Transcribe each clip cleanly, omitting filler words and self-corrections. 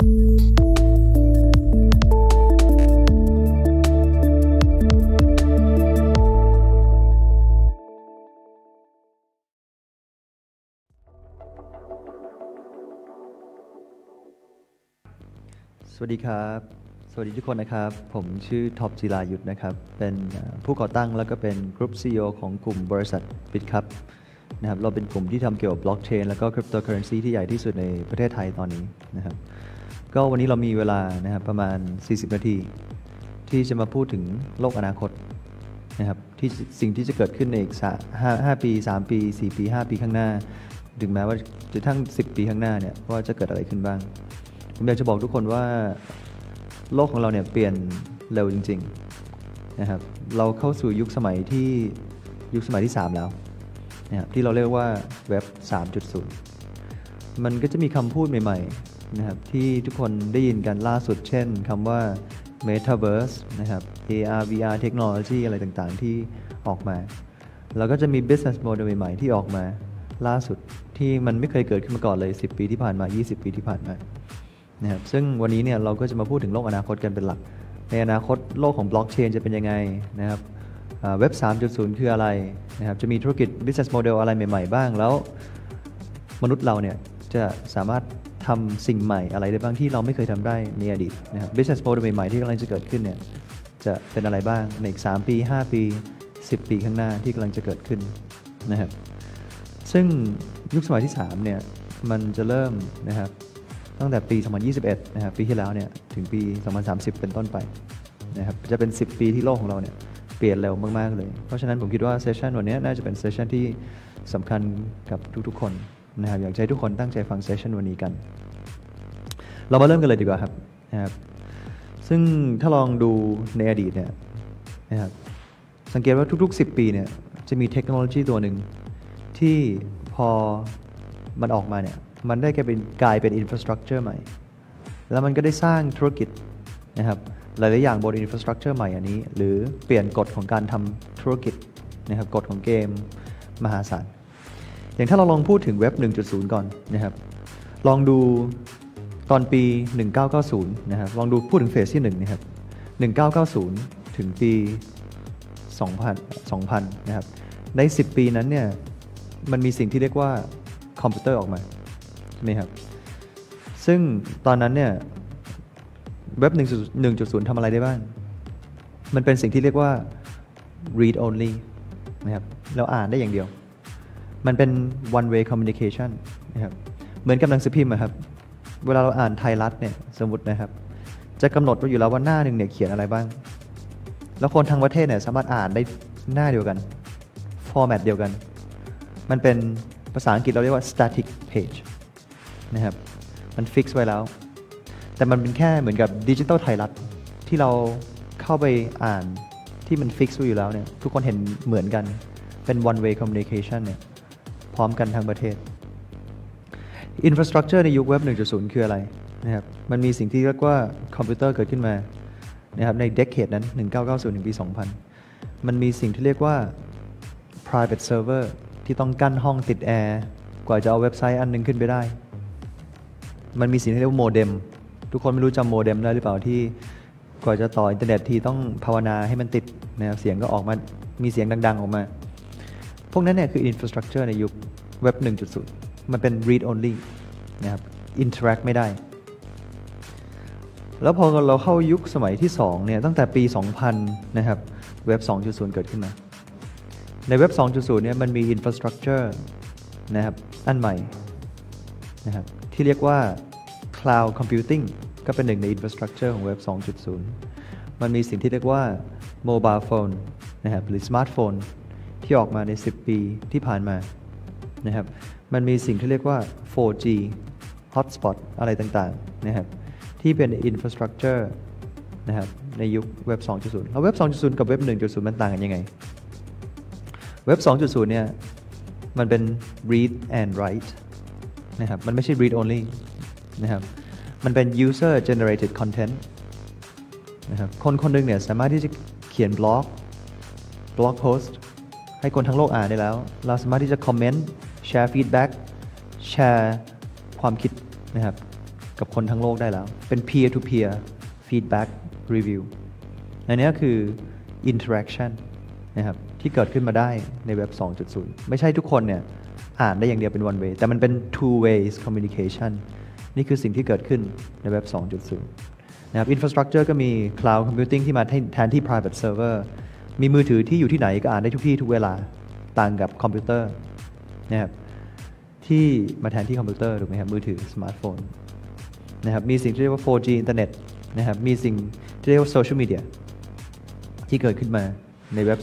สวัสดีครับสวัสดีทุกคนนะครับผมชื่อท็อปจิรายุทธนะครับเป็นผู้ก่อตั้งแล้วก็เป็น Group CEO ของกลุ่มบริษัท BitCup นะครับเราเป็นกลุ่มที่ทำเกี่ยวกับบล็อกเชนแล้วก็คริปโตเคอเรนซีที่ใหญ่ที่สุดในประเทศไทยตอนนี้นะครับก็วันนี้เรามีเวลานะครับประมาณ40นาทีที่จะมาพูดถึงโลกอนาคตนะครับที่สิ่งที่จะเกิดขึ้นในอีก5ปี3ปี4ปี5ปีข้างหน้าถึงแม้ว่าจะทั้ง10ปีข้างหน้าเนี่ยว่าจะเกิดอะไรขึ้นบ้างผมอยากจะบอกทุกคนว่าโลกของเราเนี่ยเปลี่ยนเร็วจริงๆนะครับเราเข้าสู่ยุคสมัยที่3แล้วนะครับที่เราเรียกว่าเว็บ 3.0 มันก็จะมีคำพูดใหม่ๆนะครับที่ทุกคนได้ยินกันล่าสุดเช่นคำว่า Metaverse นะครับ AR VR Technology อะไรต่างๆที่ออกมาแล้วก็จะมี Business Model ใหม่ๆที่ออกมาล่าสุดที่มันไม่เคยเกิดขึ้นมาก่อนเลย10ปีที่ผ่านมา20ปีที่ผ่านมานะครับซึ่งวันนี้เนี่ยเราก็จะมาพูดถึงโลกอนาคตกันเป็นหลักในอนาคตโลกของบล็อกเชนจะเป็นยังไงนะครับเว็บ 3.0 คืออะไรนะครับจะมีธุรกิจ business model อะไรใหม่ๆบ้างแล้วมนุษย์เราเนี่ยจะสามารถทำสิ่งใหม่อะไรได้บ้างที่เราไม่เคยทำได้ในอดีตนะครับ business model ใหม่ๆที่กำลังจะเกิดขึ้นเนี่ยจะเป็นอะไรบ้างในอีก3ปี5ปี10ปีข้างหน้าที่กำลังจะเกิดขึ้นนะครับซึ่งยุคสมัยที่3เนี่ยมันจะเริ่มนะครับตั้งแต่ปี 2021 นะครับปีที่แล้วเนี่ยถึงปี 2030 เป็นต้นไปนะครับจะเป็น10ปีที่โลกของเราเนี่ยเปลี่ยนเร็วมากๆเลยเพราะฉะนั้นผมคิดว่าเซสชันวันนี้น่าจะเป็นเซสชันที่สำคัญกับทุกๆคนนะครับอยากให้ทุกคนตั้งใจฟังเซสชันวันนี้กันเรามาเริ่มกันเลยดีกว่าครับนะครับซึ่งถ้าลองดูในอดีตเนี่ยนะครับสังเกตว่าทุกๆ10ปีเนี่ยจะมีเทคโนโลยีตัวหนึ่งที่พอมันออกมาเนี่ยมันได้กลายเป็นอินฟราสตรักเจอร์ใหม่แล้วมันก็ได้สร้างธุรกิจนะครับหลายๆอย่างบนอินฟราสตรักเจอร์ใหม่อันนี้หรือเปลี่ยนกฎของการทำธุรกิจนะครับกฎของเกมมหาศาลอย่างถ้าเราลองพูดถึงเว็บ 1.0 ก่อนนะครับลองดูตอนปี 1990 นะครับลองดูพูดถึงเฟสที่1นะครับ1990 ถึงปี 2000 นะครับใน10ปีนั้นเนี่ยมันมีสิ่งที่เรียกว่าคอมพิวเตอร์ออกมาใช่ไหมครับซึ่งตอนนั้นเนี่ยเว็บ 1.0 ทำอะไรได้บ้างมันเป็นสิ่งที่เรียกว่า read only นะครับเราอ่านได้อย่างเดียวมันเป็น one way communication นะครับเหมือนกับหนังสือพิมพ์ครับเวลาเราอ่านไทยรัฐเนี่ยสมมตินะครับจะกำหนดไว้อยู่แล้วว่าหน้าหนึ่งเนี่ยเขียนอะไรบ้างแล้วคนทั้งประเทศเนี่ยสามารถอ่านได้หน้าเดียวกัน format เดียวกันมันเป็นภาษาอังกฤษเราเรียกว่า static page นะครับมันฟิกซ์ไว้แล้วแต่มันเป็นแค่เหมือนกับดิจิตอลไทยรัฐที่เราเข้าไปอ่านที่มันฟิกซ์ไว้อยู่แล้วเนี่ยทุกคนเห็นเหมือนกันเป็น one way communication เนี่ยพร้อมกันทั้งประเทศ infrastructure ในยุคเว็บ 1.0 คืออะไรนะครับมันมีสิ่งที่เรียกว่าคอมพิวเตอร์เกิดขึ้นมานะครับใน decade นั้น 1990 ถึงปี 2000 มันมีสิ่งที่เรียกว่า private server ที่ต้องกั้นห้องติดแอร์กว่าจะเอาเว็บไซต์อันนึงขึ้นไปได้มันมีสิ่งที่เรียกว่าโมเด็มทุกคนไม่รู้จำโมเด็มได้หรือเปล่าที่กว่าจะต่ออินเทอร์เน็ตทีต้องภาวนาให้มันติดนะครับเสียงก็ออกมามีเสียงดังๆออกมาพวกนั้นเนี่ยคืออินฟราสตรักเจอร์ในยุคเว็บ 1.0 มันเป็น read only นะครับ interact ไม่ได้แล้วพอเราเข้ายุคสมัยที่2เนี่ยตั้งแต่ปี 2000 นะครับเว็บ 2.0 เกิดขึ้นมาในเว็บ 2.0 เนี่ยมันมีอินฟราสตรักเจอร์นะครับอันใหม่นะครับที่เรียกว่า Cloud Computing ก็เป็นหนึ่งใน Infrastructure ของเว็บ 2.0 มันมีสิ่งที่เรียกว่า Mobile Phone นะครับหรือ Smartphone ที่ออกมาใน10ปีที่ผ่านมานะครับมันมีสิ่งที่เรียกว่า 4G Hotspot อะไรต่างๆนะครับที่เป็น Infrastructure นะครับในยุคเว็บ 2.0 แล้วเว็บ 2.0 กับเว็บ 1.0 มันต่างกันยังไงเว็บ 2.0 เนี่ยมันเป็น read and write นะครับมันไม่ใช่ read only นะครับมันเป็น user generated content นะครับคนหนึ่งเนี่ยสามารถที่จะเขียนบล็อกโพสต์ให้คนทั้งโลกอ่านได้แล้วเราสามารถที่จะคอมเมนต์แชร์ฟีดแบ็กแชร์ความคิดนะครับกับคนทั้งโลกได้แล้วเป็น peer to peer feedback review อันนี้คือ interaction นะครับที่เกิดขึ้นมาได้ในเว็บ 2.0 ไม่ใช่ทุกคนเนี่ยอ่านได้อย่างเดียวเป็น one way แต่มันเป็น two ways communication นี่คือสิ่งที่เกิดขึ้นในเว็บ 2.0 นะครับ infrastructure ก็มี cloud computing ที่มาแทนที่ private server มีมือถือที่อยู่ที่ไหนก็อ่านได้ทุกที่ทุกเวลาต่างกับคอมพิวเตอร์นะครับที่มาแทนที่คอมพิวเตอร์ถูกไหมครับมือถือสมาร์ทโฟนนะครับมีสิ่งที่เรียกว่า 4G อินเทอร์เน็ตนะครับมีสิ่งที่เรียกว่าโซเชียลมีเดียที่เกิดขึ้นมาในเว็บ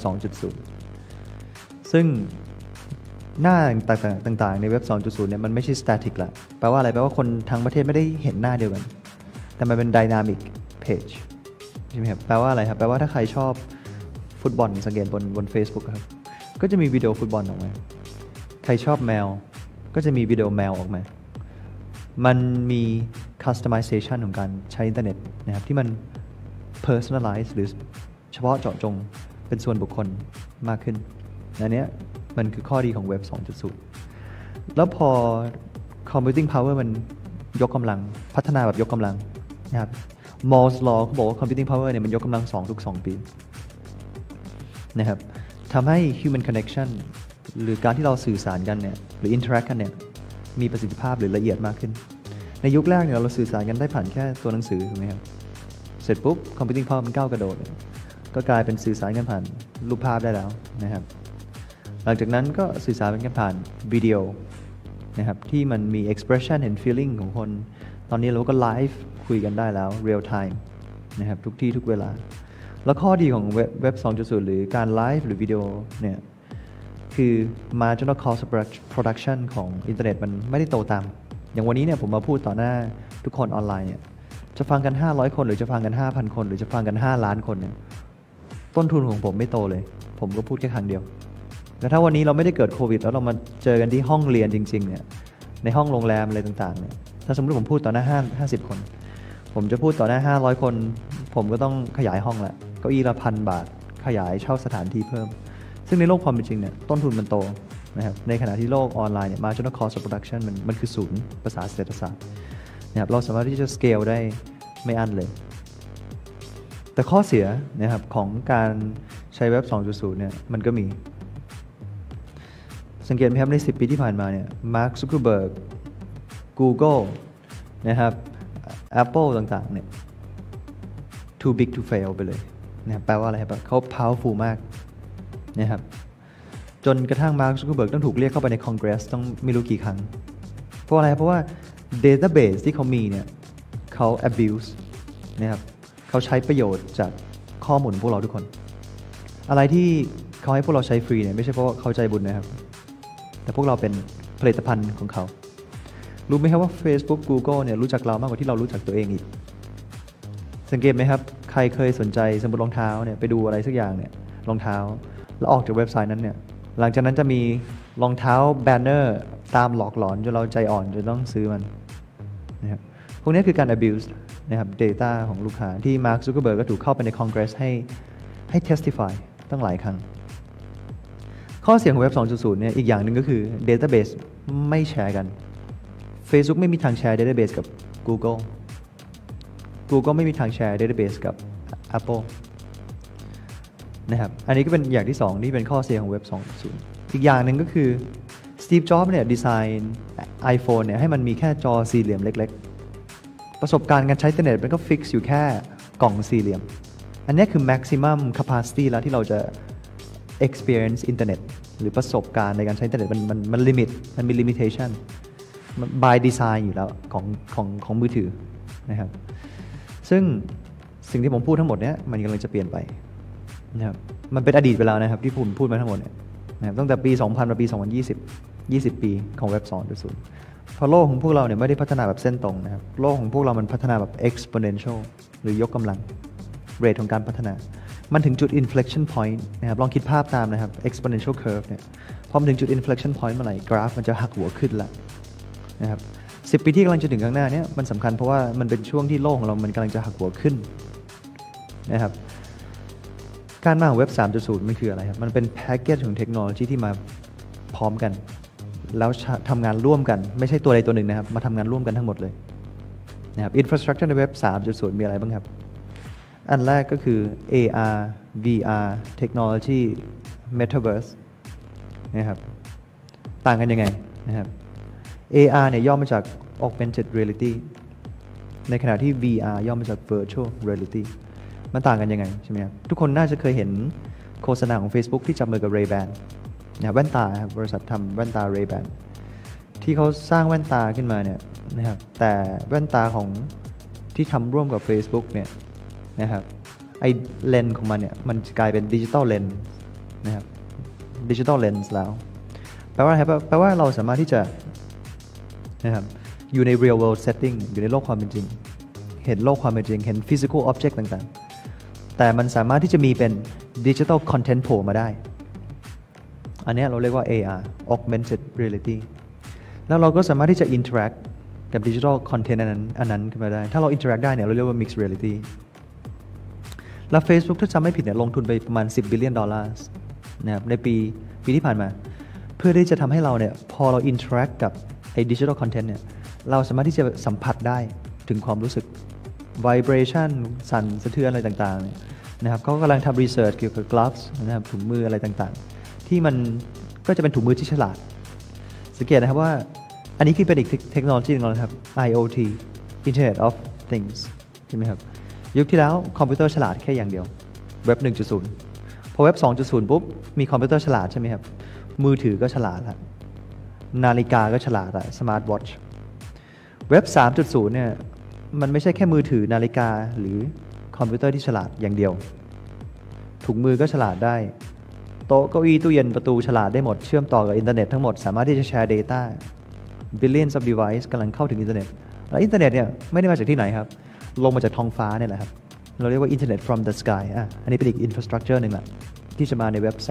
2.0 ซึ่งหน้าต่างๆในเว็บ 2.0 เนี่ยมันไม่ใช่ static ละแปลว่าอะไรแปลว่าคนทั้งประเทศไม่ได้เห็นหน้าเดียวกันแต่มันเป็น dynamic page ใช่ไหมครับแปลว่าอะไรครับแปลว่าถ้าใครชอบฟุตบอลสังเกตบน Facebook ครับก็จะมีวิดีโอฟุตบอลออกมาใครชอบแมวก็จะมีวิดีโอแมวออกมามันมี customization ของการใช้อินเทอร์เน็ตนะครับที่มัน personalize หรือเฉพาะเจาะจงเป็นส่วนบุคคลมากขึ้นอันนี้มันคือข้อดีของเว็บ 2.0 แล้วพอ computing power มันยกกำลังพัฒนาแบบยกกำลังนะครับ Moore's law เขาบอกว่า computing power เนี่ยมันยกกำลัง2ทุก2 ปีนะครับทำให้ human connection หรือการที่เราสื่อสารกันเนี่ยหรือ interact กันเนี่ยมีประสิทธิภาพหรือละเอียดมากขึ้นในยุคแรกเนี่ยเราสื่อสารกันได้ผ่านแค่ตัวหนังสือถูกไหมครับเสร็จปุ๊บ computing power มันก้าวกระโดดก็กลายเป็นสื่อสารกันผ่านรูปภาพได้แล้วนะครับหลังจากนั้นก็สื่อสารกันผ่านวิดีโอนะครับที่มันมี expression and feeling ของคนตอนนี้เราก็ไลฟ์คุยกันได้แล้ว real time นะครับทุกที่ทุกเวลาแล้วข้อดีของเว็บ 2.0 หรือการไลฟ์หรือวิดีโอเนี่ยคือ marginal cost of production ของอินเทอร์เน็ตมันไม่ได้โตตามอย่างวันนี้เนี่ยผมมาพูดต่อหน้าทุกคนออนไลน์เนี่ยจะฟังกัน500คนหรือจะฟังกัน 5,000 คนหรือจะฟังกัน5ล้านคนเนี่ยต้นทุนของผมไม่โตเลยผมก็พูดแค่ครั้งเดียวแต่ถ้าวันนี้เราไม่ได้เกิดโควิดแล้วเรามาเจอกันที่ห้องเรียนจริงๆเนี่ยในห้องโรงแรมอะไรต่างๆเนี่ยถ้าสมมติผมพูดต่อหน้า50 คนผมจะพูดต่อหน้า500 คนผมก็ต้องขยายห้องละเก้าอี้ละ1,000 บาทขยายเช่าสถานที่เพิ่มซึ่งในโลกความเป็นจริงเนี่ยต้นทุนมันโตนะครับในขณะที่โลกออนไลน์เนี่ย marginal cost of production มันคือศูนย์ภาษาเศรษฐศาสตร์นะครับเราสามารถที่จะ scale ได้ไม่อั้นเลยแต่ข้อเสียนะครับของการใช้เว็บ 2.0 เนี่ยมันก็มีสังเกตไหมครับใน10 ปีที่ผ่านมาเนี่ย Mark Zuckerberg Google นะครับ Apple ต่างๆเนี่ย too big to fail ไปเลยนะครับแปลว่าอะไรครับเขา powerful มากนะครับจนกระทั่ง Mark Zuckerberg ต้องถูกเรียกเข้าไปใน Congress ต้องไม่รู้กี่ครั้งเพราะอะไรเพราะว่า database ที่เขามีเนี่ยเขา abuse นะครับเขาใช้ประโยชน์จากข้อมูลของพวกเราทุกคนอะไรที่เขาให้พวกเราใช้ฟรีเนี่ยไม่ใช่เพราะว่าเขาใจบุญนะครับแต่พวกเราเป็นผลิตภัณฑ์ของเขารู้ไหมครับว่า Facebook Google เนี่ยรู้จักเรามากกว่าที่เรารู้จักตัวเองอีกสังเกตไหมครับใครเคยสนใจสมมติรองเท้าเนี่ยไปดูอะไรสักอย่างเนี่ยรองเท้าแล้วออกจากเว็บไซต์นั้นเนี่ยหลังจากนั้นจะมีรองเท้าแบนเนอร์ตามหลอกหลอนจนเราใจอ่อนจนต้องซื้อมันนะครับพวกนี้คือการ abuse นะครับ data ของลูกค้าที่ Mark Zuckerberg ก็ถูกเข้าไปใน Congress ให้ testify ตั้งหลายครั้งข้อเสียของเว็บ 2.0 เนี่ยอีกอย่างหนึ่งก็คือ database ไม่แชร์กัน Facebook ไม่มีทางแชร์ database กับ Google ไม่มีทางแชร์ database กับ Apple นะครับอันนี้ก็เป็นอย่างที่2ที่เป็นข้อเสียของเว็บ 2.0 อีกอย่างหนึ่งก็คือ Steve Jobs เนี่ยดีไซน์ iPhone เนี่ยให้มันมีแค่จอสี่เหลี่ยมเล็กๆประสบการณ์การใช้อินเทอร์เน็ตมันก็ฟิกซ์อยู่แค่กล่องสี่เหลี่ยมอันนี้คือ maximum capacity แล้วที่เราจะ experience อินเทอร์เน็ตหรือประสบการณ์ในการใช้อินเทอร์เน็ตมัน limit มันมี limitation by design อยู่แล้วของมือถือนะครับซึ่งสิ่งที่ผมพูดทั้งหมดเนี้ยมันกำลังจะเปลี่ยนไปนะครับมันเป็นอดีตไปแล้วนะครับที่ผมพูดมาทั้งหมดเนี่ยนะครับตั้งแต่ปี 2000 มาปี 2020 20 ปีของเว็บ 2.0 เพราะโลกของพวกเราเนี่ยไม่ได้พัฒนาแบบเส้นตรงนะครับโลกของพวกเรามันพัฒนาแบบ exponential หรือยกกำลังเรทของการพัฒนามันถึงจุด inflection point นะครับลองคิดภาพตามนะครับ exponential curve เนี่ยพอมันถึงจุด inflection point เมื่อไหร่กราฟมันจะหักหัวขึ้นละนะครับ10 ปีที่กำลังจะถึงข้างหน้าเนี่ยมันสำคัญเพราะว่ามันเป็นช่วงที่โลกของเรามันกำลังจะหักหัวขึ้นนะครับการมาของเว็บ 3.0 มันคืออะไรครับมันเป็นแพ็กเกจของเทคโนโลยีที่มาพร้อมกันแล้วทำงานร่วมกันไม่ใช่ตัวใดตัวหนึ่งนะครับมาทำงานร่วมกันทั้งหมดเลยนะครับ Infrastructure ในเว็บ 3.0 มีอะไรบ้างครับอันแรกก็คือ AR VR Technology Metaverse นะครับต่างกันยังไงนะครับ AR เนี่ยย่อมาจาก Augmented Reality ในขณะที่ VR ย่อมาจาก Virtual Reality มันต่างกันยังไงใช่ไหมครับทุกคนน่าจะเคยเห็นโฆษณาของ Facebook ที่จับมือกับ Ray-Ban นะครับแว่นตาครับบริษัททำแว่นตา Ray-Ban ที่เขาสร้างแว่นตาขึ้นมาเนี่ยนะครับแต่แว่นตาของที่ทำร่วมกับ Facebook เนี่ยนะครับไอเลนส์ของมันเนี่ยมันกลายเป็นดิจิตอลเลนส์นะครับดิจิตอลเลนส์แล้วแปลว่าอะไรครับแปลว่าเราสามารถที่จะนะครับอยู่ใน real world setting อยู่ในโลกความเป็นจริงเห็นโลกความเป็นจริงเห็น physical object ต่างๆแต่มันสามารถที่จะมีเป็น digital content โผล่มาได้อันนี้เราเรียกว่า AR augmented reality แล้วเราก็สามารถที่จะ interact กับ digital content อันนั้นขึ้นมาได้ถ้าเรา interact ได้เนี่ยเราเรียกว่า mixed reality แล้ว Facebook ถ้าจำไม่ผิดเนี่ยลงทุนไปประมาณ$10 billionนะครับในปีที่ผ่านมาเพื่อที่จะทำให้เราเนี่ยพอเรา interact กับไอ้ digital content เนี่ยเราสามารถที่จะสัมผัสได้ถึงความรู้สึก vibration สั่นสะเทือนอะไรต่างๆนะครับเขากำลังทำ research เกี่ยวกับ gloves นะครับถุงมืออะไรต่างๆที่มันก็จะเป็นถุงมือที่ฉลาดสังเกตนะครับว่าอันนี้คือเป็นอีกเทคโนโลยีหนึ่งแล้วนะครับ IoT Internet of Things ใช่ไหมครับยุคที่แล้วคอมพิวเตอร์ฉลาดแค่อย่างเดียวเว็บ 1.0 พอเว็บ 2.0 ปุ๊บมีคอมพิวเตอร์ฉลาดใช่ไหมครับมือถือก็ฉลาดละนาฬิกาก็ฉลาดละสมาร์ทวอทช์เว็บ 3.0 เนี่ยมันไม่ใช่แค่มือถือนาฬิกาหรือคอมพิวเตอร์ที่ฉลาดอย่างเดียวถุงมือก็ฉลาดได้โต๊ะเก้าอี้ตู้เย็นประตูฉลาดได้หมดเชื่อมต่อกับอินเทอร์เน็ตทั้งหมดสามารถที่จะแชร์ Data billions of device กำลังเข้าถึงอินเทอร์เน็ตแล้วอินเทอร์เน็ตเนี่ยไม่ได้มาจากที่ไหนครับลงมาจากท้องฟ้าเนี่ยแหละครับเราเรียกว่า Internet from the sky อันนี้เป็นอีก infrastructure หนึ่งแหละที่จะมาในเว็บ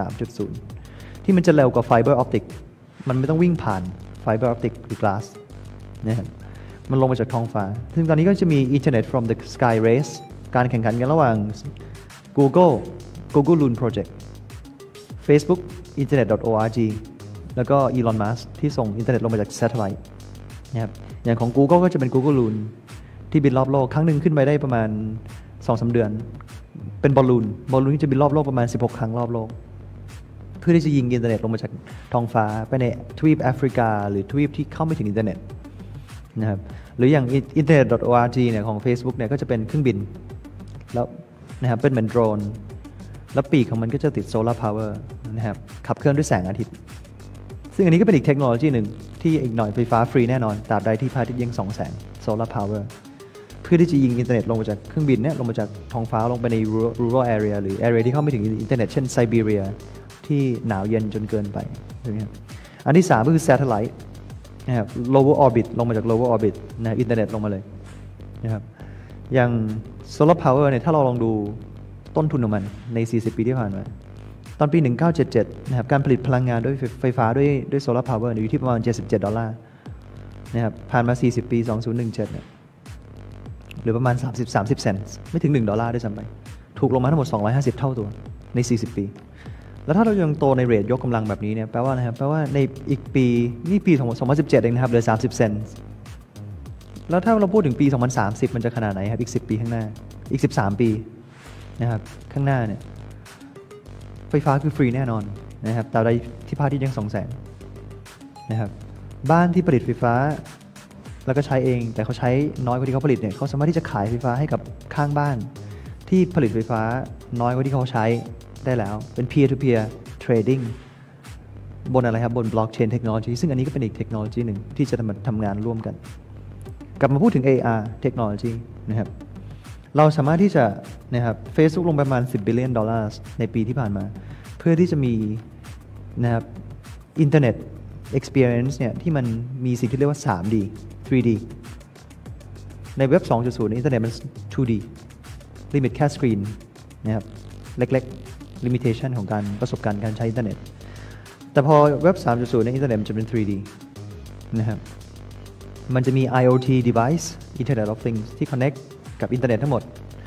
3.0 ที่มันจะเร็วกว่า fiber optic มันไม่ต้องวิ่งผ่าน fiber optic หรือ glass นะครับมันลงมาจากท้องฟ้าซึ่งตอนนี้ก็จะมี Internet from the sky race การแข่งขันกันระหว่าง Google Loon Project Facebook Internet.org แล้วก็ Elon Musk ที่ส่งอินเทอร์เน็ตลงมาจาก satellite นะครับอย่างของ Google ก็จะเป็น Google Loon ที่บินรอบโลกครั้งหนึ่งขึ้นไปได้ประมาณ 2-3 เดือนเป็นบอลลูนที่จะบินรอบโลกประมาณ16 ครั้งรอบโลกเพื่อที่จะยิงอินเทอร์เน็ตลงมาจากท้องฟ้าไปในทวีปแอฟริกาหรือทวีปที่เข้าไม่ถึงอินเทอร์เน็ตนะครับหรืออย่าง internet.org เนี่ยของ Facebook เนี่ยก็จะเป็นเครื่องบินแล้วนะครับเป็นเหมือนโดรนแล้วปีกของมันก็จะติดโซลาร์พาวเวอร์นะครับขับเคลื่อนด้วยแสงอาทิตย์ซึ่งอันนี้ก็เป็นอีกเทคโนโลยีหนึ่งที่อีกหน่อยไฟฟ้าฟรีแน่นอนตราบใดที่พระอาทิตย์ยังส่องแสงโซลาร์พาวเวอร์เพื่อที่จะยิงอินเทอร์เน็ตลงมาจากเครื่องบินเนี่ยลงมาจากท้องฟ้าลงไปใน rural area หรือ area ที่เข้าไม่ถึงอินเทอร์เน็ตเช่นไซบีเรียที่หนาวเย็นจนเกินไปใช่ไหมครับอันที่3ก็คือ satellite นะครับ lower orbit ลงมาจาก lower orbit นะอินเทอร์เน็ตลงมาเลยนะครับอย่าง solar power เนี่ยถ้าเราลองดูต้นทุนของมันใน40 ปีที่ผ่านมาตอนปี 1977 นะครับการผลิตพลังงานด้วยไฟฟ้าด้วย solar power อยู่ที่ประมาณ$77นะครับผ่านมา40 ปี 2017เนี่ยหรือประมาณ30 เซนต์ไม่ถึง$1ด้วยซ้ำไปถูกลงมาทั้งหมด250 เท่าตัวใน40 ปีแล้วถ้าเรายังโตในเรทยกกำลังแบบนี้เนี่ยแปลว่าอะไรครับแปลว่าในอีกปีนี่ปี2017เองนะครับเหลือ30 เซนต์แล้วถ้าเราพูดถึงปี2030มันจะขนาดไหนครับอีก10 ปีข้างหน้าอีก13 ปีนะครับข้างหน้าเนี่ยไฟฟ้าคือฟรีแน่นอนนะครับตราบใดที่พระอาทิตย์ยังส่องแสงนะครับบ้านที่ผลิตไฟฟ้าแล้วก็ใช้เองแต่เขาใช้น้อยกว่าที่เขาผลิตเนี่ยเขาสามารถที่จะขายไฟฟ้าให้กับข้างบ้านที่ผลิตไฟฟ้าน้อยกว่าที่เขาใช้ได้แล้วเป็น peer to peer trading บนอะไรครับบน blockchain technology ซึ่งอันนี้ก็เป็นอีกเทคโนโลยีหนึ่งที่จะทำงานร่วมกันกลับมาพูดถึง AR technology นะครับเราสามารถที่จะนะครับ Facebook ลงประมาณ$10 billionในปีที่ผ่านมาเพื่อที่จะมีนะครับ Internet Experience เนี่ยที่มันมีสิ่งที่เรียกว่า 3D 3D ในเว็บ 2.0 ในอินเทอร์เน็ตมัน 2D ลิมิตแค่สกรีนนะครับเล็กๆ limitation ของการประสบการณ์การใช้อินเทอร์เน็ตแต่พอเว็บ 3.0 ในอินเทอร์เน็ตมันจะเป็น 3D นะครับมันจะมี IoT device Internet of Things ที่ connect กับอินเทอร์เน็ตทั้งหมด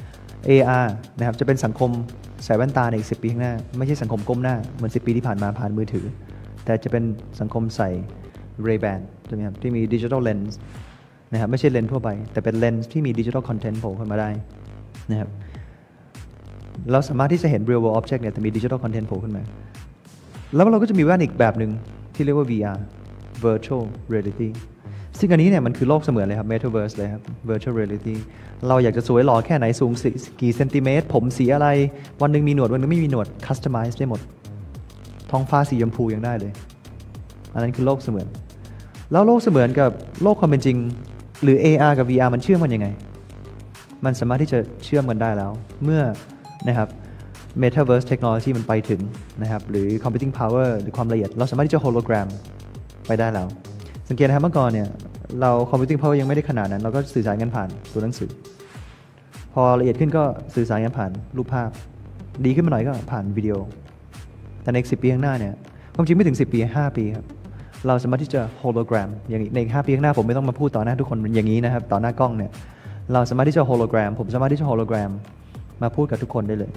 AR นะครับจะเป็นสังคมใส่แว่นตาในอีก10 ปีข้างหน้าไม่ใช่สังคมก้มหน้าเหมือน10 ปีที่ผ่านมาผ่านมือถือแต่จะเป็นสังคมใส่ Ray-Ban ใช่ไหมครับที่มี Digital Lens นะครับไม่ใช่เลนส์ทั่วไปแต่เป็นเลนส์ที่มีดิจิทัลคอนเทนต์โผล่ขึ้นมาได้นะครับเราสามารถที่จะเห็น real world object เนี่ยแต่มีดิจิทัลคอนเทนต์โผล่ขึ้นมาแล้วเราก็จะมีแว่นอีกแบบหนึ่งที่เรียกว่า VR virtual reality ซึ่งอันนี้เนี่ยมันคือโลกเสมือนเลยครับ metaverse เลยครับ virtual reality เราอยากจะสวยหล่อแค่ไหนสูงกี่เซนติเมตรผมสีอะไรวันหนึ่งมีหนวดวันหนึ่งไม่มีหนวด customize ได้หมดท้องฟ้าสีชมพูยังได้เลยอันนั้นคือโลกเสมือนแล้วโลกเสมือนกับโลกความเป็นจริงหรือ AR กับ VR มันเชื่อมกันยังไงมันสามารถที่จะเชื่อมกันได้แล้วเมื่อนะครับ Metaverse Technology มันไปถึงนะครับหรือ Computing Power หรือความละเอียดเราสามารถที่จะ Hologram ไปได้แล้วสังเกตนะครับเมื่อก่อนเนี่ยเรา Computing Power ยังไม่ได้ขนาดนั้นเราก็สื่อสารกันผ่านตัวหนังสือพอละเอียดขึ้นก็สื่อสารกันผ่านรูปภาพดีขึ้นมาหน่อยก็ผ่านวิดีโอแต่ใน10 ปีข้างหน้าเนี่ยความจริงไม่ถึง10 ปี5 ปีครับเราสามารถที่จะ Hologram อย่างใน5 ปีข้างหน้าผมไม่ต้องมาพูดต่อหน้าทุกคนอย่างนี้นะครับต่อหน้ากล้องเนี่ยเราสามารถที่จะ Hologram ผมสามารถที่จะ Hologram มาพูดกับทุกคนได้เลย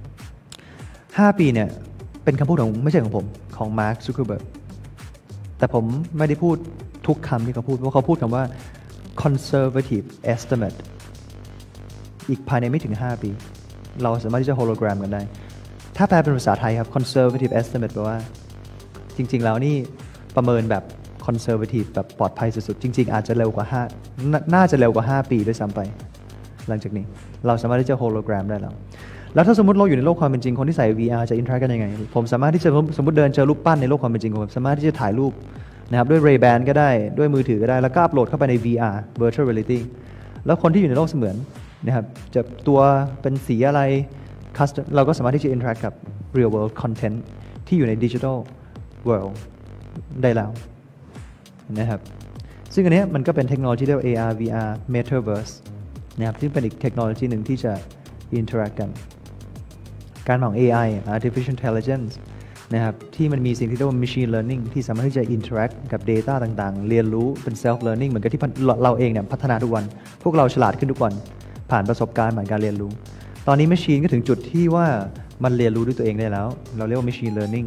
5 ปีเนี่ยเป็นคำพูดของไม่ใช่ของผมของ Mark Zuckerberg แต่ผมไม่ได้พูดทุกคำที่เขาพูดเพราะเขาพูดคำว่า conservative estimate อีกภายในไม่ถึง5 ปีเราสามารถที่จะ Hologram กันได้ถ้าแปลเป็นภาษาไทยครับ conservative estimate แปลว่าจริงๆแล้วนี่ประเมินแบบ conservative แบบปลอดภัยสุดๆจริงๆอาจจะเร็วกว่าน่าจะเร็วกว่า5 ปีด้วยซ้ำไปหลังจากนี้เราสามารถที่จะ Hologram ได้แล้วถ้าสมมติเราอยู่ในโลกความเป็นจริงคนที่ใส่ VR จะ interact กันยังไงผมสามารถที่จะสมมติเดินเจอรูปปั้นในโลกความเป็นจริงผมสามารถที่จะถ่ายรูปนะครับด้วย Ray-Ban ก็ได้ด้วยมือถือก็ได้แล้วก็อัปโหลดเข้าไปใน VR virtual reality แล้วคนที่อยู่ในโลกเสมือนนะครับจะตัวเป็นสีอะไรเราก็สามารถที่จะ interact กับ real world content ที่อยู่ใน digital world ได้แล้วนะครับซึ่งอันนี้มันก็เป็นเทคโนโลยีเรียกว่า AR VR Metaverse นะครับซึ่งเป็นอีกเทคโนโลยีหนึ่งที่จะ interact กันการมอง AI Artificial Intelligence นะครับที่มันมีสิ่งที่เรียกว่า Machine Learning ที่สามารถที่จะ interact กับ Data ต่างๆเรียนรู้เป็น Self Learning เหมือนกับที่เราเองเนี่ยพัฒนาทุกวันพวกเราฉลาดขึ้นทุกวันผ่านประสบการณ์ผ่านการเรียนรู้ตอนนี้ Machine ก็ถึงจุดที่ว่ามันเรียนรู้ด้วยตัวเองได้แล้วเราเรียกว่า Machine Learning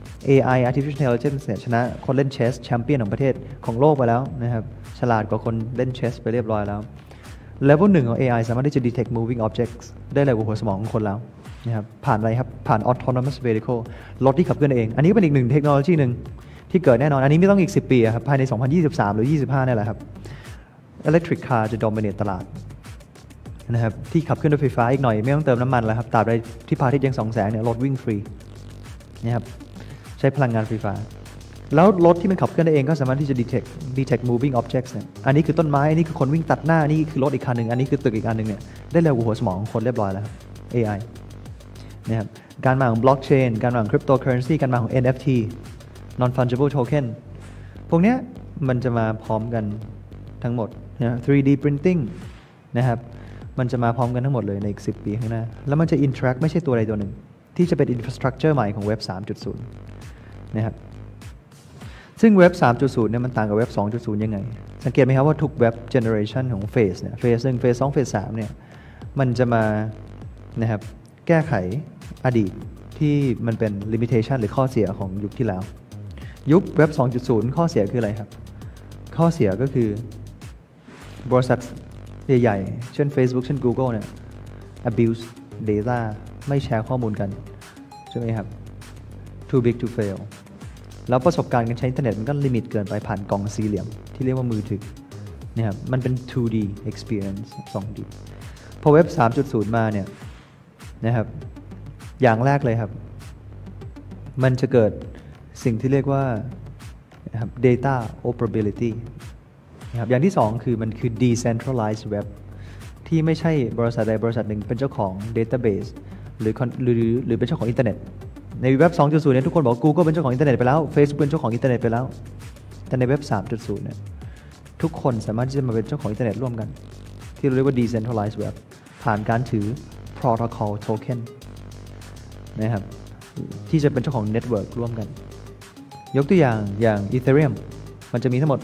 AI Artificial Intelligence เนี่ยชนะคนเล่นเชสแชมเปี้ยนของประเทศของโลกไปแล้วนะครับฉลาดกว่าคนเล่นเชสไปเรียบร้อยแล้ว Level 1ของ AI สามารถที่จะ detect moving objects ได้เร็วกว่าหัวสมองของคนแล้วนะครับผ่านอะไรครับผ่าน autonomous vehicle รถที่ขับเคลื่อนเองอันนี้ก็เป็นอีกหนึ่งเทคโนโลยีหนึ่งที่เกิดแน่นอนอันนี้ไม่ต้องอีก10 ปีครับภายใน2023หรือ25นี่แหละครับ electric car จะ dominate ตลาดนะครับที่ขับเคลื่อนด้วยไฟฟ้าอีกหน่อยไม่ต้องเติมน้ำมันแล้วครับตราบใดที่พระอาทิตย์ยังส่องแสงเนี่ยรถวิ่งฟรีนะครับใช้พลังงานไฟฟ้าแล้วรถที่มันขับเคลื่อนได้เองก็สามารถที่จะ detect moving objects เนี่ยอันนี้คือต้นไม้อันนี้คือคนวิ่งตัดหน้านี่คือรถอีกคันหนึ่งอันนี้คือตึกอีกอันหนึ่งเนี่ยได้เร็วกว่าหัวสมองของคนเรียบร้อยแล้ว AI นะครับการมาของ blockchain การมาของ cryptocurrency การมาของ NFT non fungible token พวกเนี้ยมันจะมาพร้อมกันทั้งหมดนะ 3D printing นะครับมันจะมาพร้อมกันทั้งหมดเลยในอีก10 ปีข้างหน้าแล้วมันจะ interact ไม่ใช่ตัวใดตัวหนึ่งที่จะเป็น infrastructure ใหม่ของเว็บ 3.0 นะครับซึ่งเว็บ 3.0 เนี่ยมันต่างกับเว็บ 2.0 ยังไงสังเกตไหมครับว่าทุกเว็บ generation ของเฟสเนี่ยเฟส 1 เฟส 2 เฟส 3 เนี่ยมันจะมานะครับแก้ไขอดีตที่มันเป็น limitation หรือข้อเสียของยุคที่แล้วยุคเว็บ 2.0 ข้อเสียคืออะไรครับข้อเสียก็คือบริษัทใหญ่ๆเช่น Facebook เช่น Google เนี่ย abuse data ไม่แชร์ข้อมูลกันใช่ไหมครับ too big to fail แล้วประสบการณ์การใช้อินเทอร์เน็ตมันก็ลิมิตเกินไปผ่านกล่องสี่เหลี่ยมที่เรียกว่ามือถือนะครับมันเป็น 2D experience 2D พอเว็บ 3.0 มาเนี่ยนะครับอย่างแรกเลยครับมันจะเกิดสิ่งที่เรียกว่า data operability นะครับอย่างที่2คือมันคือ decentralized web ที่ไม่ใช่บริษัทใดบริษัทหนึ่งเป็นเจ้าของ database หรือเป็นเจ้าของอินเทอร์เน็ตในเว็บ 2.0 เนี่ยทุกคนบอก Google เป็นเจ้าของอินเทอร์เน็ตไปแล้ว Facebook เป็นเจ้าของอินเทอร์เน็ตไปแล้วแต่ในเว็บ 3.0 เนี่ยทุกคนสามารถที่จะมาเป็นเจ้าของอินเทอร์เน็ตร่วมกันที่เราเรียกว่า decentralized web ผ่านการถือ protocol token นะครับที่จะเป็นเจ้าของ network ร่วมกันยกตัวอย่าง Ethereum มันจะมีทั้งหมด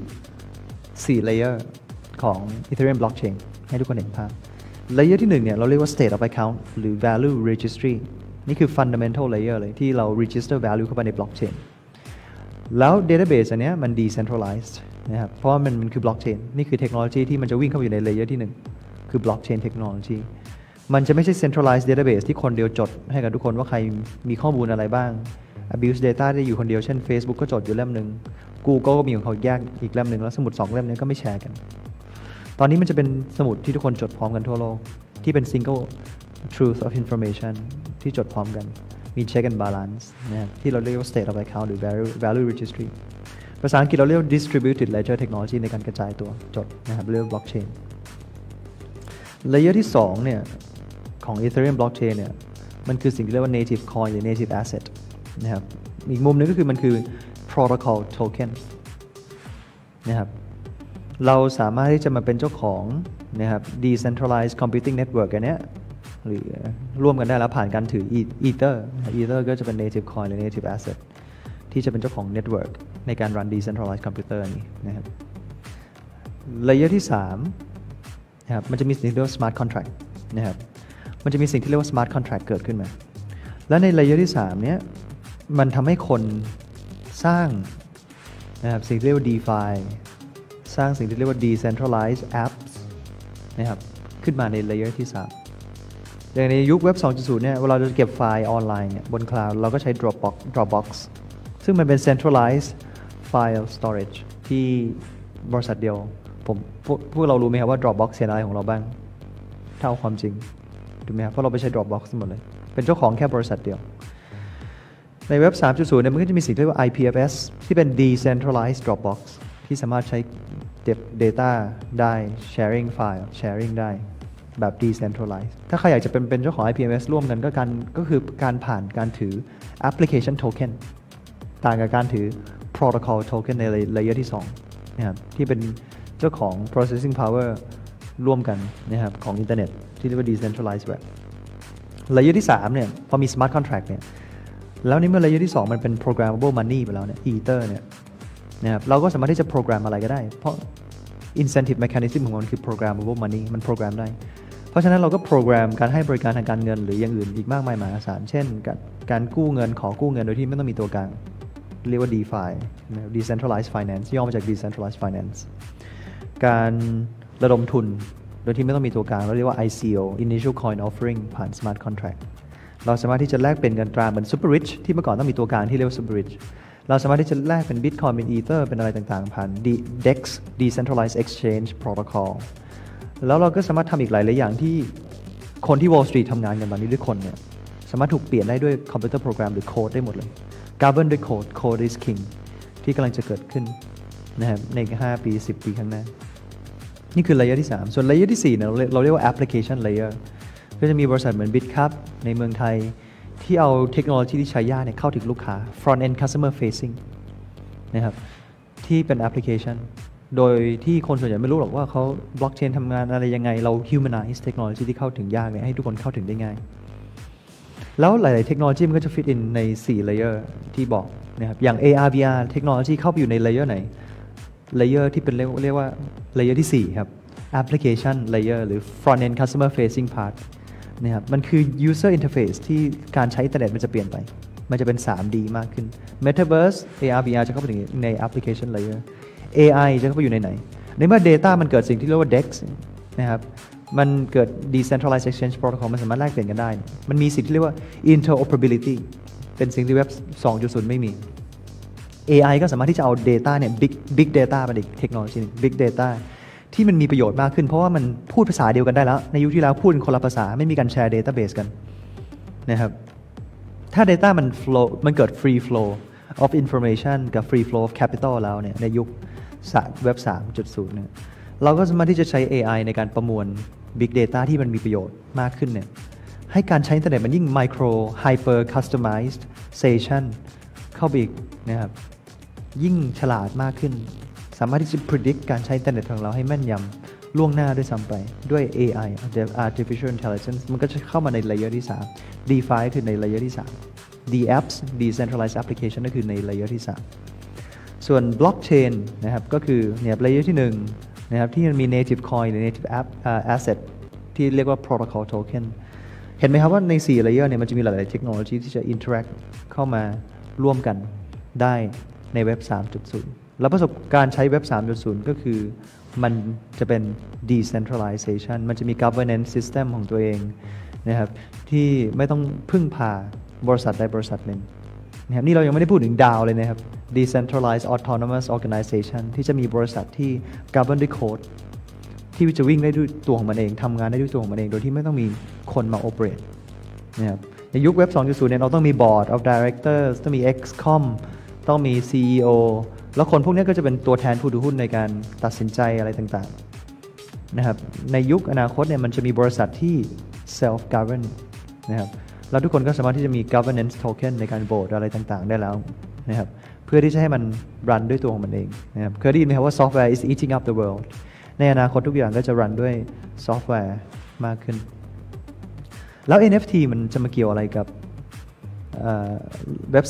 4 layer ของ Ethereum blockchain ให้ทุกคนเห็นภาพ layer ที่1เนี่ยเราเรียกว่า state of account หรือ value registry นี่คือ fundamental layer เลยที่เรา register value เข้าไปใน blockchain แล้ว database อันเนี้ยมัน decentralized นะครับเพราะว่ามันคือบล็อกเชนนี่คือเทคโนโลยีที่มันจะวิ่งเข้าไปอยู่ในเลเยอร์ที่1คือบล็อกเชนเทคโนโลยีมันจะไม่ใช่ centralized database ที่คนเดียวจดให้กับทุกคนว่าใครมีข้อมูลอะไรบ้าง abuse data ได้อยู่คนเดียวเช่น Facebook ก็จดอยู่เล่มหนึ่ง Google ก็มีของเขาแยกอีกเล่มหนึ่งแล้วสมุด2เล่มนี้ก็ไม่แชร์กันตอนนี้มันจะเป็นสมุดที่ทุกคนจดพร้อมกันทั่วโลกที่เป็น single truth of information ที่จดพร้อมกันมี check and balance นะครับที่เราเรียกว่า state of account หรือ value registry ภาษาอังกฤษเราเรียกว่า distributed ledger technology ในการกระจายตัวจดนะครับเรียกว่า blockchain เลเยอร์ที่2เนี่ยของ Ethereum blockchain เนี่ยมันคือสิ่งที่เรียกว่า native coin หรือ native asset นะครับอีกมุมนึงก็คือมันคือ protocol token นะครับเราสามารถที่จะมาเป็นเจ้าของนะครับ decentralized computing network อันเนี้ยหรือร่วมกันได้แล้วผ่านการถือ Ether Ether ก็จะเป็น native coin หรือ native asset ที่จะเป็นเจ้าของ network ในการ run decentralized computer นี้นะครับเลเยอร์ที่3นะครับมันจะมีสิ่งที่เรียกว่า smart contract นะครับมันจะมีสิ่งที่เรียกว่า smart contract เกิดขึ้นมาและในเลเยอร์ที่3เนี้ยมันทำให้คนสร้างนะครับสิ่งที่เรียกว่า DeFi สร้างสิ่งที่เรียกว่า decentralized apps นะครับขึ้นมาในเลเยอร์ที่3อย่างในยุคเว็บ 2.0 เนี่ยเวลาเราจะเก็บไฟล์ออนไลน์บนคลาวด์เราก็ใช้ Dropbox ซึ่งมันเป็น centralized file storage ที่บริษัทเดียวพวกเรารู้ไหมครับว่า Dropbox เสียอะไรของเราบ้างถ้าเอาความจริงถูกไหมครับเพราะเราไปใช้ Dropbox หมดเลยเป็นเจ้าของแค่บริษัทเดียวในเว็บ 3.0 เนี่ยมันก็จะมีสิ่งที่เรียกว่า IPFS ที่เป็น decentralized Dropbox ที่สามารถใช้เก็บ data ได้ sharing file sharing ได้แบบ decentralized ถ้าใครอยากจะเป็นเจ้าของ IPFS ร่วมกันก็คือการผ่านการถือ application token ต่างกับการถือ protocol token ใน layer ที่2นะครับที่เป็นเจ้าของ processing power ร่วมกันนะครับของอินเทอร์เน็ตที่เรียกว่า decentralized web layer ที่3เนี่ยพอมี smart contract เนี่ยแล้วในเมื่อ layer ที่2มันเป็น programmable money ไปแล้วเนี่ย Ether เนี่ยนะครับเราก็สามารถที่จะโปรแกรมอะไรก็ได้เพราะ incentive mechanism ของมันคือ programmable money มันโปรแกรมได้เพราะฉะนั้นเราก็โปรแกรมการให้บริการทางการเงินหรืออย่างอื่นอีกมากมายมหาศาลเช่นการกู้เงินขอกู้เงินโดยที่ไม่ต้องมีตัวกลางเรียกว่า DeFi decentralized finance ย่อมาจาก decentralized finance การระดมทุนโดยที่ไม่ต้องมีตัวกลางเราเรียกว่า ICO initial coin offering ผ่าน smart contract เราสามารถที่จะแลกเป็นเงินตราเหมือน super rich ที่เมื่อก่อนต้องมีตัวกลางที่เรียกว่า super rich เราสามารถที่จะแลกเป็น Bitcoin เป็น Ether เป็นอะไรต่างๆผ่าน DEX decentralized exchange protocol แล้วเราก็สามารถทำอีกหลายๆอย่างที่คนที่ Wall Street ทำงานกันตอนนี้ด้วยคนเนี่ยสามารถถูกเปลี่ยนได้ด้วยคอมพิวเตอร์โปรแกรมหรือโค้ดได้หมดเลย govern ด้วยโค้ด code is king ที่กำลังจะเกิดขึ้นนะครับใน5 ปี10 ปีข้างหน้านี่คือ layer ที่3ส่วน layer ที่4เนี่ยเราเรียกว่า application layer ก็จะมีบริษัทเหมือน Bitcup ในเมืองไทยที่เอาเทคโนโลยีที่ใช้ยากเนี่ยเข้าถึงลูกค้า front end customer facing นะครับที่เป็นแอปพลิเคชันโดยที่คนส่วนใหญ่ไม่รู้หรอกว่าเขาบล็อกเชนทำงานอะไรยังไงเรา humanize เทคโนโลยีที่เข้าถึงยากเนี่ยให้ทุกคนเข้าถึงได้ง่ายแล้วหลายๆเทคโนโลยีมันก็จะ fit in ใน4 layer ที่บอกนะครับอย่าง AR VR เทคโนโลยีเข้าไปอยู่ใน layer ไหน layer ที่เป็นเรียกว่า layer ที่4ครับ application layer หรือ front end customer facing part นะครับมันคือ user interface ที่การใช้อินเทอร์เน็ตมันจะเปลี่ยนไปมันจะเป็น 3D มากขึ้น Metaverse AR VR จะเข้าไปถึงใน application layer AI จะเข้าไปอยู่ในไหนในเมื่อ data มันเกิดสิ่งที่เรียกว่า DEX นะครับมันเกิด decentralized exchange protocol มันสามารถแลกเปลี่ยนกันได้มันมีสิ่งที่เรียกว่า interoperability เป็นสิ่งที่เว็บ 2.0 ไม่มี AI ก็สามารถที่จะเอา data เนี่ย big data เป็นอีกเทคโนโลยี big data ที่มันมีประโยชน์มากขึ้นเพราะว่ามันพูดภาษาเดียวกันได้แล้วในยุคที่แล้วพูดคนละภาษาไม่มีการแชร์ database กันนะครับถ้า data มันเกิด free flow of information กับ free flow of capital แล้วเนี่ยในยุคเว็บ 3.0 เนี่ยเราก็สามารถที่จะใช้ AI ในการประมวล big data ที่มันมีประโยชน์มากขึ้นเนี่ยให้การใช้อินเทอร์เน็ตมันยิ่ง micro hyper customization เข้าไปอีกนะครับยิ่งฉลาดมากขึ้นสามารถที่จะ predict การใช้อินเทอร์เน็ตของเราให้แม่นยำล่วงหน้าด้วยซ้ำไปด้วย AI artificial intelligence มันก็จะเข้ามาใน layer ที่3 DeFi คือใน layer ที่3 DApps decentralized application ก็คือใน layer ที่3ส่วน blockchain นะครับก็คือเนี่ย layer ที่1นะครับที่มันมี native coin หรือ native asset ที่เรียกว่า protocol token เห็นไหมครับว่าใน4 layer เนี่ยมันจะมีหลายๆเทคโนโลยีที่จะ interact เข้ามาร่วมกันได้ในเว็บ 3.0 แล้วประสบการณ์ใช้เว็บ 3.0 ก็คือมันจะเป็น decentralization มันจะมี governance system ของตัวเองนะครับที่ไม่ต้องพึ่งพาบริษัทใดบริษัทหนึ่งนะครับนี่เรายังไม่ได้พูดถึงดาวเลยนะครับ decentralized autonomous organization ที่จะมีบริษัทที่ govern ด้วย code ที่จะวิ่งได้ด้วยตัวของมันเองทำงานได้ด้วยตัวของมันเองโดยที่ไม่ต้องมีคนมา operate นะครับในยุคเว็บ 2.0 เนี่ยเราต้องมี board of directors ต้องมี excom ต้องมี CEO แล้วคนพวกนี้ก็จะเป็นตัวแทนผู้ถือหุ้นในการตัดสินใจอะไรต่างๆนะครับในยุคอนาคตเนี่ยมันจะมีบริษัทที่ self govern นะครับแล้วทุกคนก็สามารถที่จะมี governance token ในการโหวตอะไรต่างๆได้แล้วนะครับเพื่อที่จะให้มันรันด้วยตัวของมันเองนะครับเคยได้ยินไหมครับว่า software is eating up the world ในอนาคตทุกอย่างก็จะรันด้วยซอฟต์แวร์มากขึ้นแล้ว NFT มันจะมาเกี่ยวอะไรกับเว็บ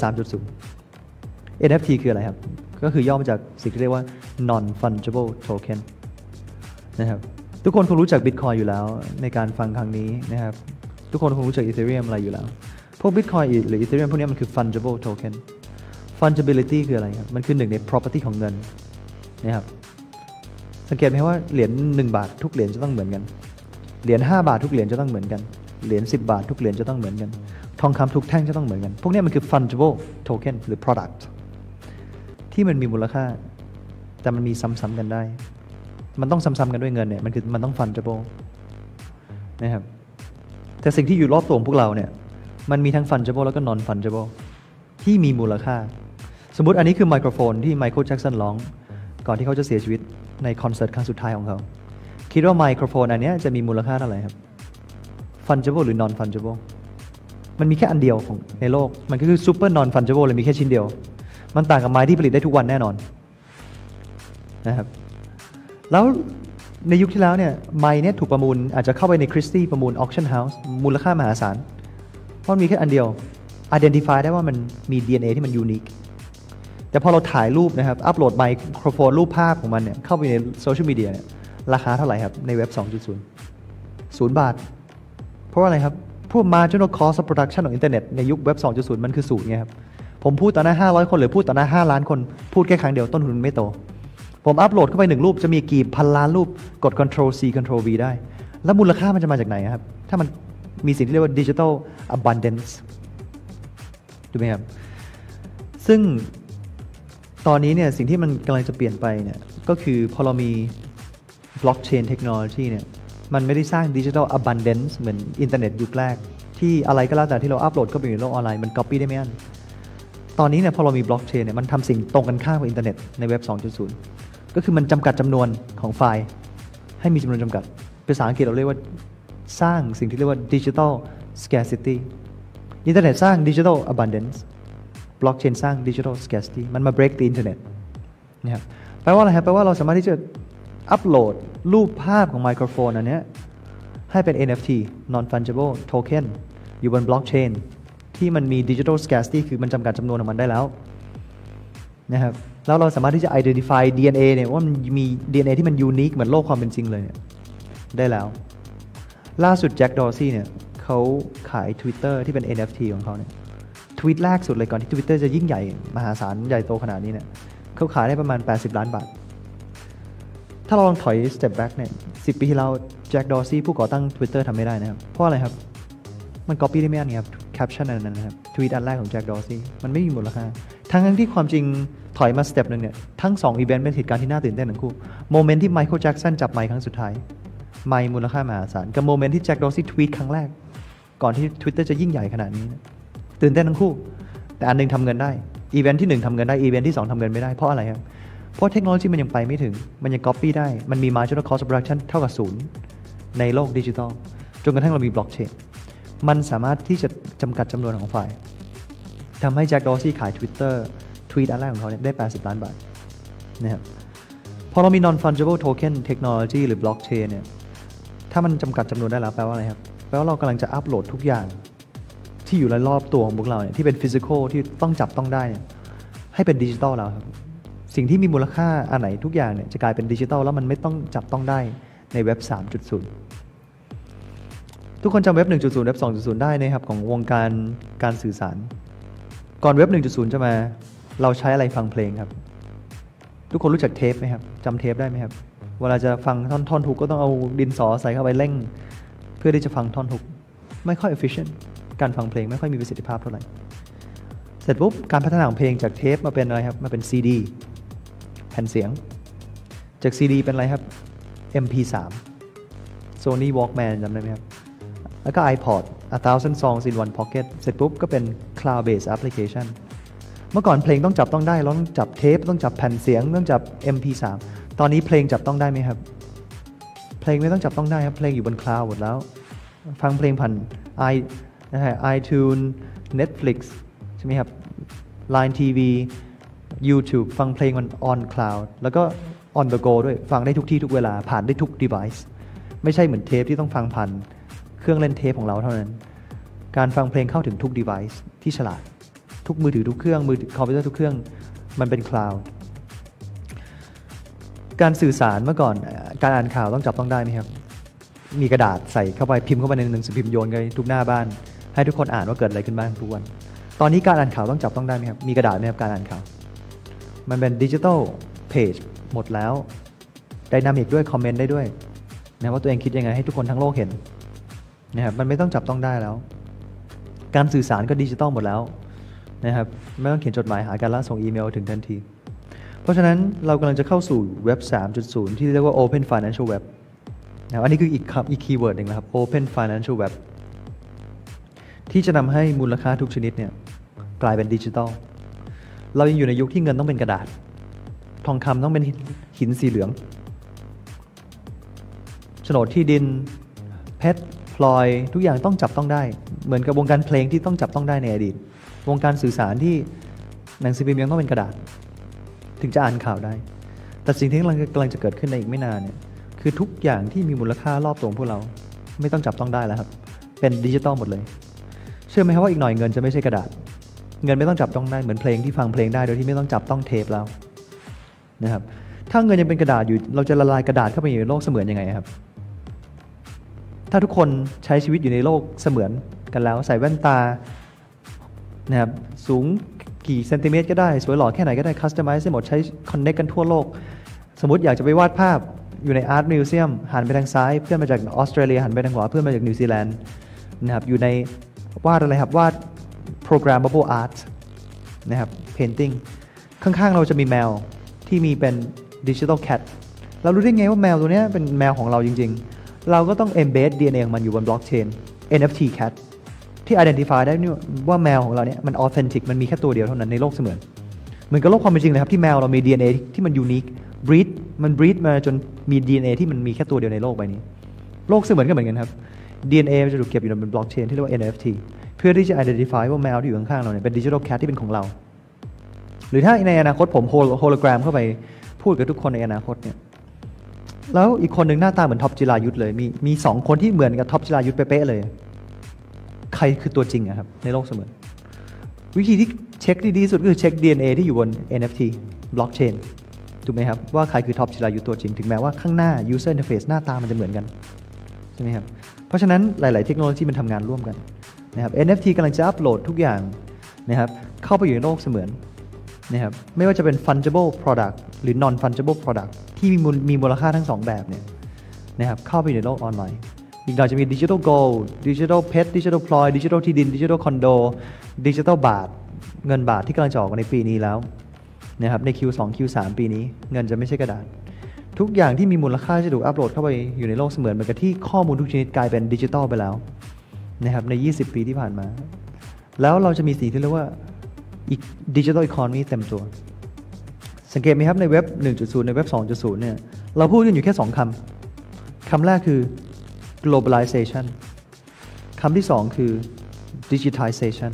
3.0 NFT คืออะไรครับก็คือย่อมาจากสิ่งที่เรียกว่า non fungible token นะครับทุกคนคงรู้จัก Bitcoin อยู่แล้วในการฟังครั้งนี้นะครับทุกคนคงรู้จัก Ethereum อะไรอยู่แล้วพวก Bitcoin หรือ Ethereum พวกนี้มันคือ fungible token fungibility คืออะไรครับมันคือหนึ่งใน property ของเงินนะครับสังเกตไหมว่าเหรียญ1 บาททุกเหรียญจะต้องเหมือนกันเหรียญ5 บาททุกเหรียญจะต้องเหมือนกันเหรียญ10 บาททุกเหรียญจะต้องเหมือนกันทองคำทุกแท่งจะต้องเหมือนกันพวกนี้มันคือ fungible token หรือ product ที่มันมีมูลค่าแต่มันมีซ้ำๆกันได้มันต้องซ้ำๆกันด้วยเงินเนี่ยมันต้อง fungible นะครับแต่สิ่งที่อยู่รอบตัวของพวกเราเนี่ยมันมีทั้ง fungible แล้วก็ non fungible ที่มีมูลค่าสมมุติอันนี้คือไมโครโฟนที่ไมเคิลแจ็คสันร้องก่อนที่เขาจะเสียชีวิตในคอนเสิร์ตครั้งสุดท้ายของเขาคิดว่าไมโครโฟนอันนี้จะมีมูลค่าเท่าไหร่ครับ fungible หรือ non fungible มันมีแค่อันเดียวของในโลกมันก็คือ super non fungible เลยมีแค่ชิ้นเดียวมันต่างกับไม้ที่ผลิตได้ทุกวันแน่นอนนะครับแล้วในยุคที่แล้วเนี่ยไม้เนี่ยถูกประมูลอาจจะเข้าไปในคริสตี้ประมูล auction house มูลค่ามหาศาลเพราะมีแค่อันเดียว identify ได้ว่ามันมี DNA ที่มัน unique แต่พอเราถ่ายรูปนะครับอัปโหลดไมโครโฟนรูปภาพของมันเนี่ยเข้าไปในโซเชียลมีเดียเนี่ยราคาเท่าไหร่ครับในเว็บ 2.0 0 บาทเพราะอะไรครับพวก marginal cost of production ของอินเทอร์เน็ตในยุคเว็บ 2.0 มันคือศูนย์ไงครับผมพูดต่อหน้า500 คนหรือพูดต่อหน้า5 ล้านคนพูดแค่ครั้งเดียวต้นทุนไม่โตผมอัปโหลดเข้าไป1 รูปจะมีกี่พันล้านรูปกด Ctrl C Ctrl V ได้แล้วมูลค่ามันจะมาจากไหนครับถ้ามันมีสิ่งที่เรียกว่า digital abundance ถูกไหมครับซึ่งตอนนี้เนี่ยสิ่งที่มันกำลังจะเปลี่ยนไปเนี่ยก็คือพอเรามี blockchain technology เนี่ยมันไม่ได้สร้าง digital abundance เหมือนอินเทอร์เน็ตยุคแรกที่อะไรก็แล้วแต่ที่เราอัปโหลดเข้าไปในโลกออนไลน์มัน copy ได้ไม่อั้นตอนนี้เนี่ยพอเรามี blockchain เนี่ยมันทำสิ่งตรงกันข้ามกับอินเทอร์เน็ตในเว็บ 2.0 ก็คือมันจำกัดจำนวนของไฟล์ให้มีจำนวนจำกัดภาษาอังกฤษเราเรียกว่าสร้างสิ่งที่เรียกว่า digital scarcity อินเทอร์เน็ตสร้าง digital abundance blockchain สร้าง digital scarcity มันมา break the internet นะครับแปลว่าอะไรครับแปลว่าเราสามารถที่จะอัปโหลดรูปภาพของไมโครโฟนอันนี้ให้เป็น NFT non fungible token อยู่บน blockchain ที่มันมี digital scarcity คือมันจำกัดจำนวนของมันได้แล้วนะครับแล้วเราสามารถที่จะ identify DNA เนี่ยว่ามันมี DNA ที่มัน unique เหมือนโลกความเป็นจริงเลยได้แล้วล่าสุดแจ็คดอร์ซี่เนี่ยเขาขาย Twitter ที่เป็น NFT ของเขาเนี่ยทวีตแรกสุดเลยก่อนที่ Twitter จะยิ่งใหญ่มหาศาลใหญ่โตขนาดนี้เนี่ยเขาขายได้ประมาณ80 ล้านบาทถ้าเราลองถอย step back เนี่ย10 ปีที่แล้วแจ็คดอร์ซี่ผู้ก่อตั้ง Twitter ทำไม่ได้นะครับเพราะอะไรครับมัน copy ได้ไม่อั้นครับแคปชั่นอันนั้นนะครับทวีตอันแรกของแจ็คดอร์ซี่มันไม่มีมูลค่าทั้งที่ความจริงถอยมาสเต็ปนึงเนี่ยทั้ง2 อีเวนต์เป็นเหตุการณ์ที่น่าตื่นเต้นทั้งคู่โมเมนต์ที่ไมเคิลแจ็คสันจับไมค์ครั้งสุดท้ายไมค์มูลค่ามหาศาลกับโมเมนต์ที่แจ็คดอร์ซี่ทวีตครั้งแรกก่อนที่ Twitter จะยิ่งใหญ่ขนาดนี้ตื่นเต้นทั้งคู่แต่อันนึงทำเงินได้อีเวนต์ที่1ทำเงินได้อีเวนต์ที่2ทำเงินไม่ได้เพราะอะไรครับเพราะเทคโนโลยีมันยังไปไม่ถึงมันยัง copy ได้มันมี marginal cost of production เท่ากับ0ในโลกดิจิทัลจนกระทั่งเรามี blockchain มันสามารถที่จะจำกัดจำนวนของไฟล์ทำให้แจ็คดอร์ซี่ขาย Twitter ทวีตอันแรกของเขาเนี่ยได้80 ล้านบาทนะครับพอเรามี non fungible token technology หรือ blockchain เนี่ยถ้ามันจำกัดจำนวนได้แล้วแปลว่าอะไรครับแปลว่าเรากำลังจะอัปโหลดทุกอย่างที่อยู่รอบตัวของพวกเราเนี่ยที่เป็น physical ที่ต้องจับต้องได้เนี่ยให้เป็นดิจิทัลแล้วครับสิ่งที่มีมูลค่าอันไหนทุกอย่างเนี่ยจะกลายเป็นดิจิทัลแล้วมันไม่ต้องจับต้องได้ในเว็บ 3.0 ทุกคนจำเว็บ 1.0 เว็บ 2.0 ได้นะครับของวงการสื่อสารก่อนเว็บ 1.0 จะมาเราใช้อะไรฟังเพลงครับทุกคนรู้จักเทปไหมครับจำเทปได้ไหมครับเวลาจะฟังท่อนฮุกก็ต้องเอาดินสอใส่เข้าไปเร่งเพื่อที่จะฟังท่อนฮุกไม่ค่อย efficient การฟังเพลงไม่ค่อยมีประสิทธิภาพเท่าไหร่เสร็จปุ๊บการพัฒนาของเพลงจากเทปมาเป็นอะไรครับมาเป็น CD แผ่นเสียงจาก CD เป็นอะไรครับ MP3 Sony Walkman จำได้ไหมครับแล้วก็ iPod A Thousand Songs in One Pocket เสร็จปุ๊บก็เป็น Cloud Based Application เมื่อก่อนเพลงต้องจับต้องได้เราต้องจับเทปต้องจับแผ่นเสียงต้องจับ MP3 ตอนนี้เพลงจับต้องได้ไหมครับเพลงไม่ต้องจับต้องได้ครับเพลงอยู่บน Cloud หมดแล้วฟังเพลงผ่าน iTunes Netflix ใช่ไหมครับ Line TV YouTube ฟังเพลงมัน on cloud แล้วก็ on the go ด้วยฟังได้ทุกที่ทุกเวลาผ่านได้ทุก device ไม่ใช่เหมือนเทปที่ต้องฟังผ่านเครื่องเล่นเทปของเราเท่านั้นการฟังเพลงเข้าถึงทุก device ที่ฉลาดทุกมือถือทุกเครื่องคอมพิวเตอร์ทุกเครื่องมันเป็น cloud การสื่อสารเมื่อก่อนการอ่านข่าวต้องจับต้องได้ไหมครับมีกระดาษใส่เข้าไปพิมพ์เข้าไปในหนังสือพิมพ์โยนกันทุกหน้าบ้านให้ทุกคนอ่านว่าเกิดอะไรขึ้นบ้างทุกวันตอนนี้การอ่านข่าวต้องจับต้องได้ไหมครับมีกระดาษไหมครับการอ่านข่าวมันเป็นดิจิทัลเพจหมดแล้วไดนามิกด้วยคอมเมนต์ได้ด้วยนะว่าตัวเองคิดยังไงให้ทุกคนทั้งโลกเห็นนะครับมันไม่ต้องจับต้องได้แล้วการสื่อสารก็ดิจิทัลหมดแล้วนะครับไม่ต้องเขียนจดหมายหากันแล้วส่งอีเมลถึงทันทีเพราะฉะนั้นเรากำลังจะเข้าสู่เว็บ 3.0 ที่เรียกว่า Open Financial Web นะอันนี้คืออีกคีย์เวิร์ดหนึ่งนะครับ Open Financial Web ที่จะนำให้มูลค่าทุกชนิดเนี่ยกลายเป็นดิจิทัลเรายังอยู่ในยุคที่เงินต้องเป็นกระดาษทองคำต้องเป็นหินสีเหลืองโฉนดที่ดินเพชรพลอยทุกอย่างต้องจับต้องได้เหมือนกับวงการเพลงที่ต้องจับต้องได้ในอดีตวงการสื่อสารที่หนังสือพิมพ์ยังต้องเป็นกระดาษถึงจะอ่านข่าวได้แต่สิ่งที่กำลังจะเกิดขึ้นในอีกไม่นานเนี่ยคือทุกอย่างที่มีมูลค่ารอบตัวพวกเราไม่ต้องจับต้องได้แล้วครับเป็นดิจิตอลหมดเลยเชื่อไหมครับว่าอีกหน่อยเงินจะไม่ใช่กระดาษเงินไม่ต้องจับต้องได้เหมือนเพลงที่ฟังเพลงได้โดยที่ไม่ต้องจับต้องเทปแล้วนะครับถ้าเงินยังเป็นกระดาษอยู่เราจะละลายกระดาษเข้าไปอยู่ในโลกเสมือนยังไงครับถ้าทุกคนใช้ชีวิตอยู่ในโลกเสมือนกันแล้วใส่แว่นตานะครับสูงกี่เซนติเมตรก็ได้สวยหล่อแค่ไหนก็ได้คัสตอมไมซ์ได้หมดใช้คอนเนคกันทั่วโลกสมมติอยากจะไปวาดภาพอยู่ในอาร์ตมิวเซียมหันไปทางซ้ายเพื่อนมาจากออสเตรเลียหันไปทางขวาเพื่อนมาจากนิวซีแลนด์นะครับอยู่ในวาดอะไรครับวาดprogrammable art นะครับ painting ข้างๆเราจะมีแมวที่มีเป็น digital cat เรารู้ได้ไงว่าแมวตัวนี้เป็นแมวของเราจริงๆเราก็ต้อง embed DNA ของมันอยู่บน blockchain NFT cat ที่ identify ได้ว่าแมวของเราเนี่ยมัน authentic มันมีแค่ตัวเดียวเท่านั้นในโลกเสมือนเหมือนกับโลกความเป็นจริงเลยครับที่แมวเรามี DNA ที่มัน unique breed มาจนมี DNA ที่มันมีแค่ตัวเดียวในโลกใบนี้โลกเสมือนก็เหมือนกันครับ DNA มันจะถูกเก็บอยู่บน blockchain ที่เรียกว่า NFTเพื่อที่จะ identify ว่าแมวที่อยู่ข้างๆเราเนี่ยเป็น digital cat ที่เป็นของเราหรือถ้าในอนาคตผมโฮโลแกรมเข้าไปพูดกับทุกคนในอนาคตเนี่ยแล้วอีกคนหนึ่งหน้าตาเหมือนท็อปจิรายุทธเลยมี2 คนที่เหมือนกับท็อปจิรายุทธเป๊ะๆเลยใครคือตัวจริงอะครับในโลกเสมือนวิธีที่เช็คที่ดีที่สุดก็คือเช็ค DNA ที่อยู่บน NFT blockchain ถูกไหมครับว่าใครคือท็อปจิรายุทธตัวจริงถึงแม้ว่าข้างหน้า user interface หน้าตามันจะเหมือนกันใช่ไหมครับเพราะฉะนั้นหลายๆเทคโนโลยีมันทำงานร่วมกันนะครับ NFT กำลังจะอัปโหลดทุกอย่างนะครับเข้าไปอยู่ในโลกเสมือนนะครับไม่ว่าจะเป็น fungible product หรือ non fungible product ที่มีมูลค่าทั้ง2แบบเนี่ยนะครับเข้าไปอยู่ในโลกออนไลน์อีกหน่อยจะมี digital gold digital pet digital ploy digital ที่ดิน digital condo digital บาทเงินบาทที่กำลังจะออกในปีนี้แล้วนะครับใน Q2 Q3 ปีนี้เงินจะไม่ใช่กระดาษทุกอย่างที่มีมูลค่าจะถูกอัปโหลดเข้าไปอยู่ในโลกเสมือนเหมือนกับที่ข้อมูลทุกชนิดกลายเป็นดิจิทัลไปแล้วนะครับใน20 ปีที่ผ่านมาแล้วเราจะมีสิ่งที่เรียกว่าอีกดิจิทัลอีโคโนมีเต็มตัวสังเกตไหมครับในเว็บ 1.0 ในเว็บ 2.0 เนี่ยเราพูดกันอยู่แค่2 คำแรกคือ globalization คำที่2คือ digitization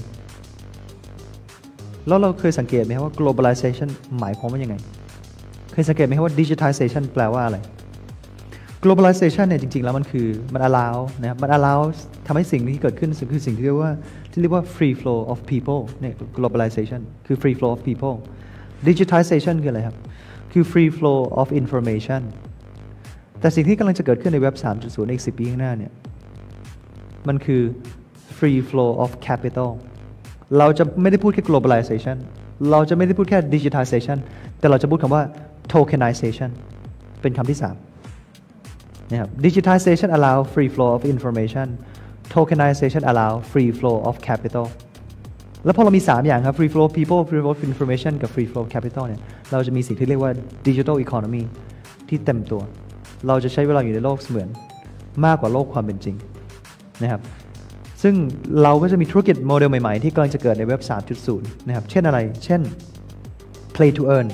แล้วเราเคยสังเกตไหมครับว่า globalization หมายความว่ายังไงเคยสังเกตไหมครับว่า digitization แปลว่าอะไร globalization เนี่ยจริงๆแล้วมัน allow นะครับมัน allow ทำให้สิ่งที่เกิดขึ้นคือสิ่งที่เรียกว่า free flow of people เนี่ย globalization คือ free flow of people digitization คืออะไรครับคือ free flow of information แต่สิ่งที่กำลังจะเกิดขึ้นในเว็บ 3.0 อีก10 ปีข้างหน้าเนี่ยมันคือ free flow of capital เราจะไม่ได้พูดแค่ globalization เราจะไม่ได้พูดแค่ digitization แต่เราจะพูดคำว่า tokenization เป็นคำที่3นะครับ digitization allow free flow of information tokenization allow free flow of capital แล้วพอเรามี3อย่างครับ free flow of people free flow of information กับ free flow of capital เนี่ยเราจะมีสิ่งที่เรียกว่า digital economy ที่เต็มตัวเราจะใช้เวลาอยู่ในโลกเสมือนมากกว่าโลกความเป็นจริงนะครับซึ่งเราก็จะมีธุรกิจโมเดลใหม่ๆที่กำลังจะเกิดในเว็บ 3.0 นะครับเช่นอะไรเช่น play to earn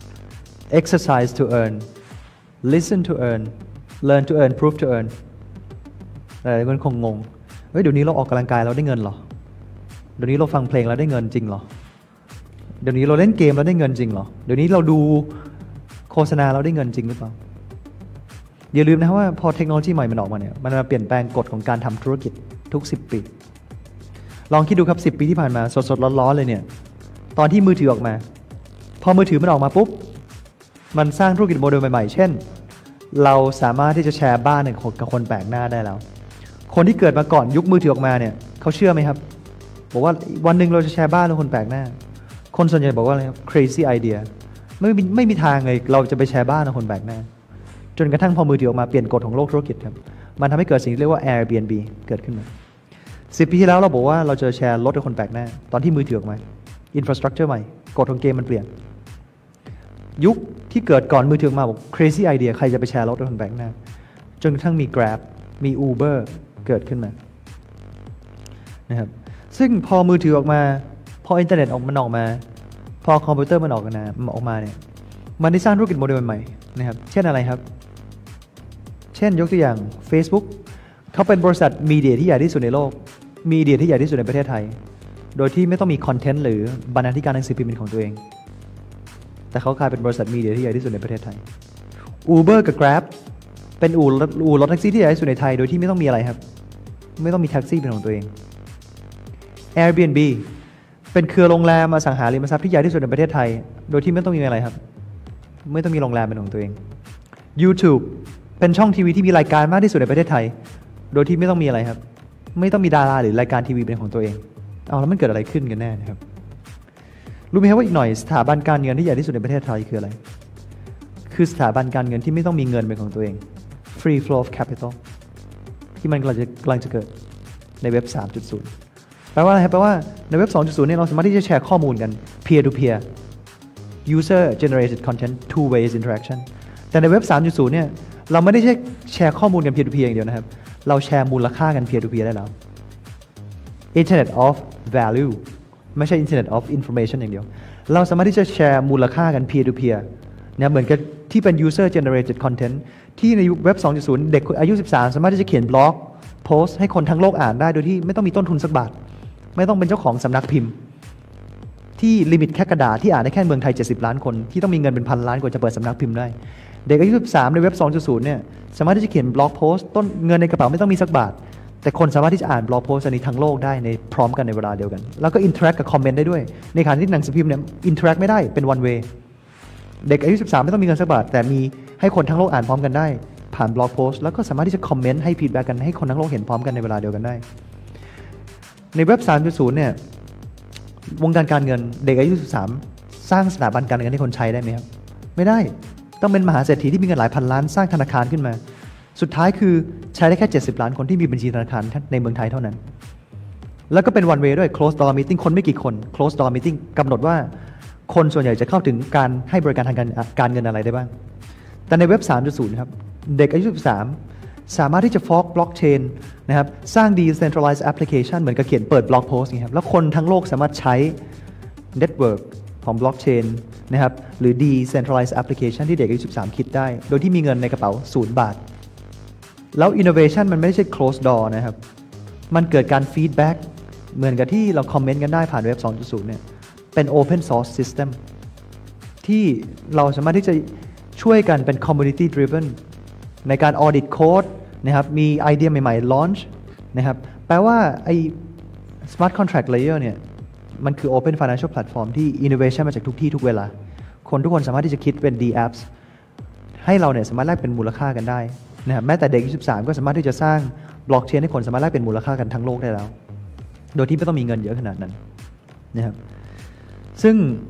exercise to earn listen to earn learn to earn prove to earn หลายคนคงงงเฮ้ยเดี๋ยวนี้เราออกกำลังกายเราได้เงินเหรอเดี๋ยวนี้เราฟังเพลงเราได้เงินจริงเหรอเดี๋ยวนี้เราเล่นเกมเราได้เงินจริงเหรอเดี๋ยวนี้เราดูโฆษณาเราได้เงินจริงหรือเปล่าอย่าลืมนะว่าพอเทคโนโลยีใหม่มันออกมาเนี่ยมันมาเปลี่ยนแปลงกฎของการทำธุรกิจทุก10 ปีลองคิดดูครับ10 ปีที่ผ่านมาสดๆร้อนๆเลยเนี่ยตอนที่มือถือออกมาพอมือถือมันออกมาปุ๊บมันสร้างธุรกิจโมเดลใหม่ๆเช่นเราสามารถที่จะแชร์บ้านกับคนแปลกหน้าได้แล้วคนที่เกิดมาก่อนยุคมือถือออกมาเนี่ยเขาเชื่อไหมครับบอกว่าวันหนึ่งเราจะแชร์บ้านกับคนแปลกหน้าคนส่วนใหญ่บอกว่าอะไรครับ crazy idea ไม่มีทางเลยเราจะไปแชร์บ้านกับคนแปลกหน้าจนกระทั่งพอมือถือออกมาเปลี่ยนกฎของโลกธุรกิจครับมันทำให้เกิดสิ่งที่เรียกว่า Airbnb เกิดขึ้นมา10 ปีที่แล้วเราบอกว่าเราจะแชร์รถกับคนแปลกหน้าตอนที่มือถือออกมา infrastructure ใหม่กฎของเกมมันเปลี่ยนยุคที่เกิดก่อนมือถือมาบอก crazy idea ใครจะไปแชร์รถกับคนแปลกหน้าจนกระทั่งมี Grab มี Uber เกิดขึ้นมานะครับซึ่งพอมือถือออกมาพออินเทอร์เน็ตออกมาพอคอมพิวเตอร์มันออกมาเนี่ยมันได้สร้างธุรกิจโมเดลใหม่นะครับเช่นอะไรครับเช่นยกตัวอย่าง Facebook เขาเป็นบริษัทมีเดียที่ใหญ่ที่สุดในโลกมีเดียที่ใหญ่ที่สุดในประเทศไทยโดยที่ไม่ต้องมีคอนเทนต์หรือบรรณาธิการหนังสือพิมพ์เป็นของตัวเองแต่เขากลายเป็นบริษัทมีเดียที่ใหญ่ที่สุดในประเทศไทย Uber กับ Grab เป็นอู่รถแท็กซี่ที่ใหญ่ที่สุดในไทยโดยที่ไม่ต้องมีอะไรครับไม่ต้องมีแท็กซี่เป็นของตัวเอง Airbnb เป็นเครือโรงแรมอสังหาริมทรัพย์ที่ใหญ่ที่สุดในประเทศไทยโดยที่ไม่ต้องมีอะไรครับไม่ต้องมีโรงแรมเป็นของตัวเอง YouTube เป็นช่องทีวีที่มีรายการมากที่สุดในประเทศไทยโดยที่ไม่ต้องมีอะไรครับไม่ต้องมีดาราหรือรายการทีวีเป็นของตัวเองเอาแล้วมันเกิดอะไรขึ้นกันแน่นะครับรู้ไหมครับว่าอีกหน่อยสถาบันการเงินที่ใหญ่ที่สุดในประเทศไทยคืออะไรคือสถาบันการเงินที่ไม่ต้องมีเงินเป็นของตัวเอง free flow of capital ที่มันกำลังจะเกิดในเว็บ 3.0 แปลว่าอะไรครับแปลว่าในเว็บ 2.0 เนี่ยเราสามารถที่จะแชร์ข้อมูลกัน peer to peer user generated content two ways interaction แต่ในเว็บ 3.0 เนี่ยเราไม่ได้แชร์ข้อมูลกัน peer to peer อย่างเดียวนะครับเราแชร์มูลค่ากัน peer to peer ได้แล้ว Internet of value ไม่ใช่ Internet of information อย่างเดียวเราสามารถที่จะแชร์มูลค่ากัน peer to peer นะเหมือนกับที่เป็น user generated content ที่ในเว็บ 2.0 เด็กอายุ 13 สามารถที่จะเขียนบล็อกโพสต์ให้คนทั้งโลกอ่านได้โดยที่ไม่ต้องมีต้นทุนสักบาทไม่ต้องเป็นเจ้าของสำนักพิมพ์ที่ลิมิตแค่กระดาษที่อ่านได้แค่เมืองไทย70 ล้านคนที่ต้องมีเงินเป็นพันล้านกว่าจะเปิดสำนักพิมพ์ได้เด็กอายุ 13 ในเว็บ 2.0 เนี่ยสามารถที่จะเขียนบล็อกโพสต์ต้นเงินในกระเป๋าไม่ต้องมีสักบาทแต่คนสามารถที่จะอ่านบล็อกโพสต์อันนี้ทั้งโลกได้ในพร้อมกันในเวลาเดียวกันแล้วก็อินเทอร์แอคกับคอมเมนต์ได้ด้วยในขณะที่หนังสือพิมพ์เนี่ยอินเทอร์แอคไม่ได้เป็น one way เด็กอายุ 13 ไม่ต้องมีเงินสักบาทแต่มีให้คนทั้งโลกอ่านพร้อมกันได้ผ่านบล็อกโพสต์แล้วก็สามารถที่จะคอมเมนต์ให้ฟีดแบ็กกันให้คนทั้งโลกเห็นพร้อมกันในเวลาเดียวกันได้ในเว็บ 3.0 เนี่ยวงการเงินเด็กอายุ 13 สร้างสถาบันการเงินให้คนใช้ได้ไหมครับไม่ได้ต้องเป็นมหาเศรษฐีที่มีเงินหลายพันล้านสร้างธนาคารขึ้นมาสุดท้ายคือใช้ได้แค่70 ล้านคนที่มีบัญชีธนาคารในเมืองไทยเท่านั้นแล้วก็เป็น one way ด้วย close door meeting คนไม่กี่คน close door meeting กำหนดว่าคนส่วนใหญ่จะเข้าถึงการให้บริการทางการเงินอะไรได้บ้างแต่ในเว็บ 3.0 ครับเด็กอายุ 13 สามารถที่จะฟอกบล็อกเชนนะครับสร้าง decentralized application เหมือนกับเขียนเปิดบล็อกโพสต์นี่ครับแล้วคนทั้งโลกสามารถใช้ network ของบล็อกเชนนะครับหรือ decentralized application ที่เด็กอายุ 13 คิดได้โดยที่มีเงินในกระเป๋า0 บาทแล้ว innovation มันไม่ใช่ close door นะครับมันเกิดการ feedback เหมือนกับที่เราคอมเมนต์กันได้ผ่านเว็บ 2.0 เนี่ยเป็น open source system ที่เราสามารถที่จะช่วยกันเป็น community driven ในการ audit code นะครับมีไอเดียใหม่ๆ launch นะครับแปลว่าไอ้ smart contract layer เนี่ยมันคือ open financial platform ที่ innovation มาจากทุกที่ทุกเวลาคนทุกคนสามารถที่จะคิดเป็น D apps ให้เราเนี่ยสามารถแลกเป็นมูลค่ากันได้นะครับแม้แต่เด็ก13ก็สามารถที่จะสร้างบล็อกเชนให้คนสามารถแลกเป็นมูลค่ากันทั้งโลกได้แล้วโดยที่ไม่ต้องมีเงินเยอะขนาดนั้นนะครับซึ่ง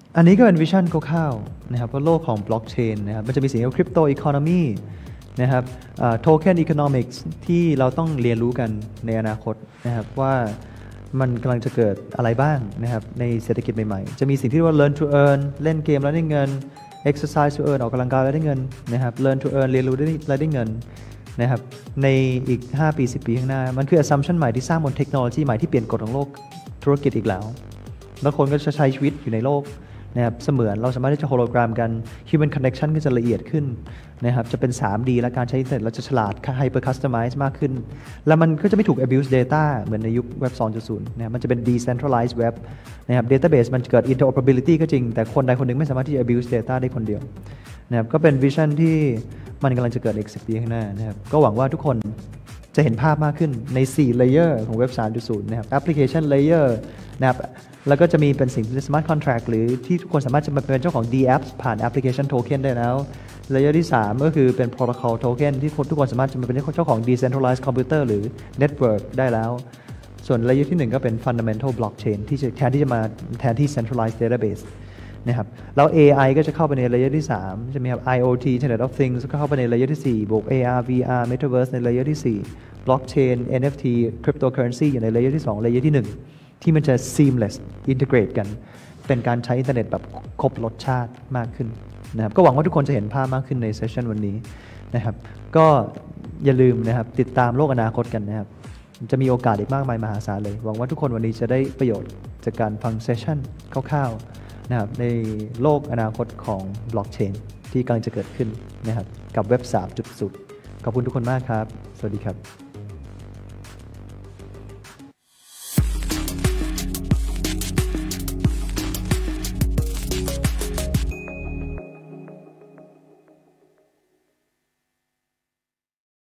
อันนี้ก็เป็นวิชั่นคร่าวๆนะครับว่าโลกของบล็อกเชนนะครับมันจะมีสิ่งที่เรียกว่าคริปโตอีโคโนมีนะครับโทเค็นอีโคโนมิกส์ที่เราต้องเรียนรู้กันในอนาคตนะครับว่ามันกำลังจะเกิดอะไรบ้างนะครับในเศรษฐกิจใหม่ๆจะมีสิ่งที่เรียกว่า learn to earn เล่นเกมแล้วได้เงิน exercise to earn ออกกำลังกายแล้วได้เงินนะครับ learn to earn เรียนรู้แล้วได้เงินนะครับในอีก5 ปี 10 ปีข้างหน้ามันคือ assumption ใหม่ที่สร้างบนเทคโนโลยีใหม่ที่เปลี่ยนกฎของโลกธุรกิจอีกแล้วคนก็จะใช้ชีวิตอยู่ในโลกนะครับเสมือนเราสามารถที่จะโฮโลแกรมกัน human connection ก็จะละเอียดขึ้นนะครับจะเป็น 3D และการใช้อินเทอร์เน็ตเราจะฉลาด hyper customize มากขึ้นแล้วมันก็จะไม่ถูก abuse data เหมือนในยุคเว็บ 2.0 นะครับมันจะเป็น decentralized web นะครับ database มันเกิด interoperability ก็จริงแต่คนใดคนหนึ่งไม่สามารถที่จะ abuse data ได้คนเดียวนะครับก็เป็น vision ที่มันกำลังจะเกิดอีก10 ปีข้างหน้านะครับก็หวังว่าทุกคนจะเห็นภาพมากขึ้นใน4 layer ของเว็บ 3.0 นะครับ application layer นะครับแล้วก็จะมีเป็นสิ่งที่ smart contract หรือที่ทุกคนสามารถจะมาเป็นเจ้าของ DApps ผ่าน application token ได้แล้ว layer ที่ 3 ก็คือเป็น protocol token ที่ทุกคนสามารถจะมาเป็นเจ้าของ decentralized computer หรือ network ได้แล้วส่วน layer ที่ 1 ก็เป็น fundamental blockchain ที่แทนที่ centralized database นะครับแล้ว AI ก็จะเข้าไปใน layer ที่ 3 ใช่ไหมครับ IoT Internet of Things ก็เข้าไปใน layer ที่ 4 บวก AR VR Metaverse ใน layer ที่ 4 blockchain NFT cryptocurrency อยู่ใน layer ที่ 2 layer ที่ 1 ที่มันจะ seamless integrate กันเป็นการใช้อินเทอร์เน็ตแบบครบรสชาติมากขึ้นนะครับก็หวังว่าทุกคนจะเห็นภาพมากขึ้นในเซสชันวันนี้นะครับก็อย่าลืมนะครับติดตามโลกอนาคตกันนะครับจะมีโอกาสอีกมากมายมหาศาลเลยหวังว่าทุกคนวันนี้จะได้ประโยชน์จากการฟังเซสชันคร่าวๆนะครับในโลกอนาคตของบล็อกเชนที่กำลังจะเกิดขึ้นนะครับกับเว็บ 3.0 ขอบคุณทุกคนมากครับสวัสดีครับ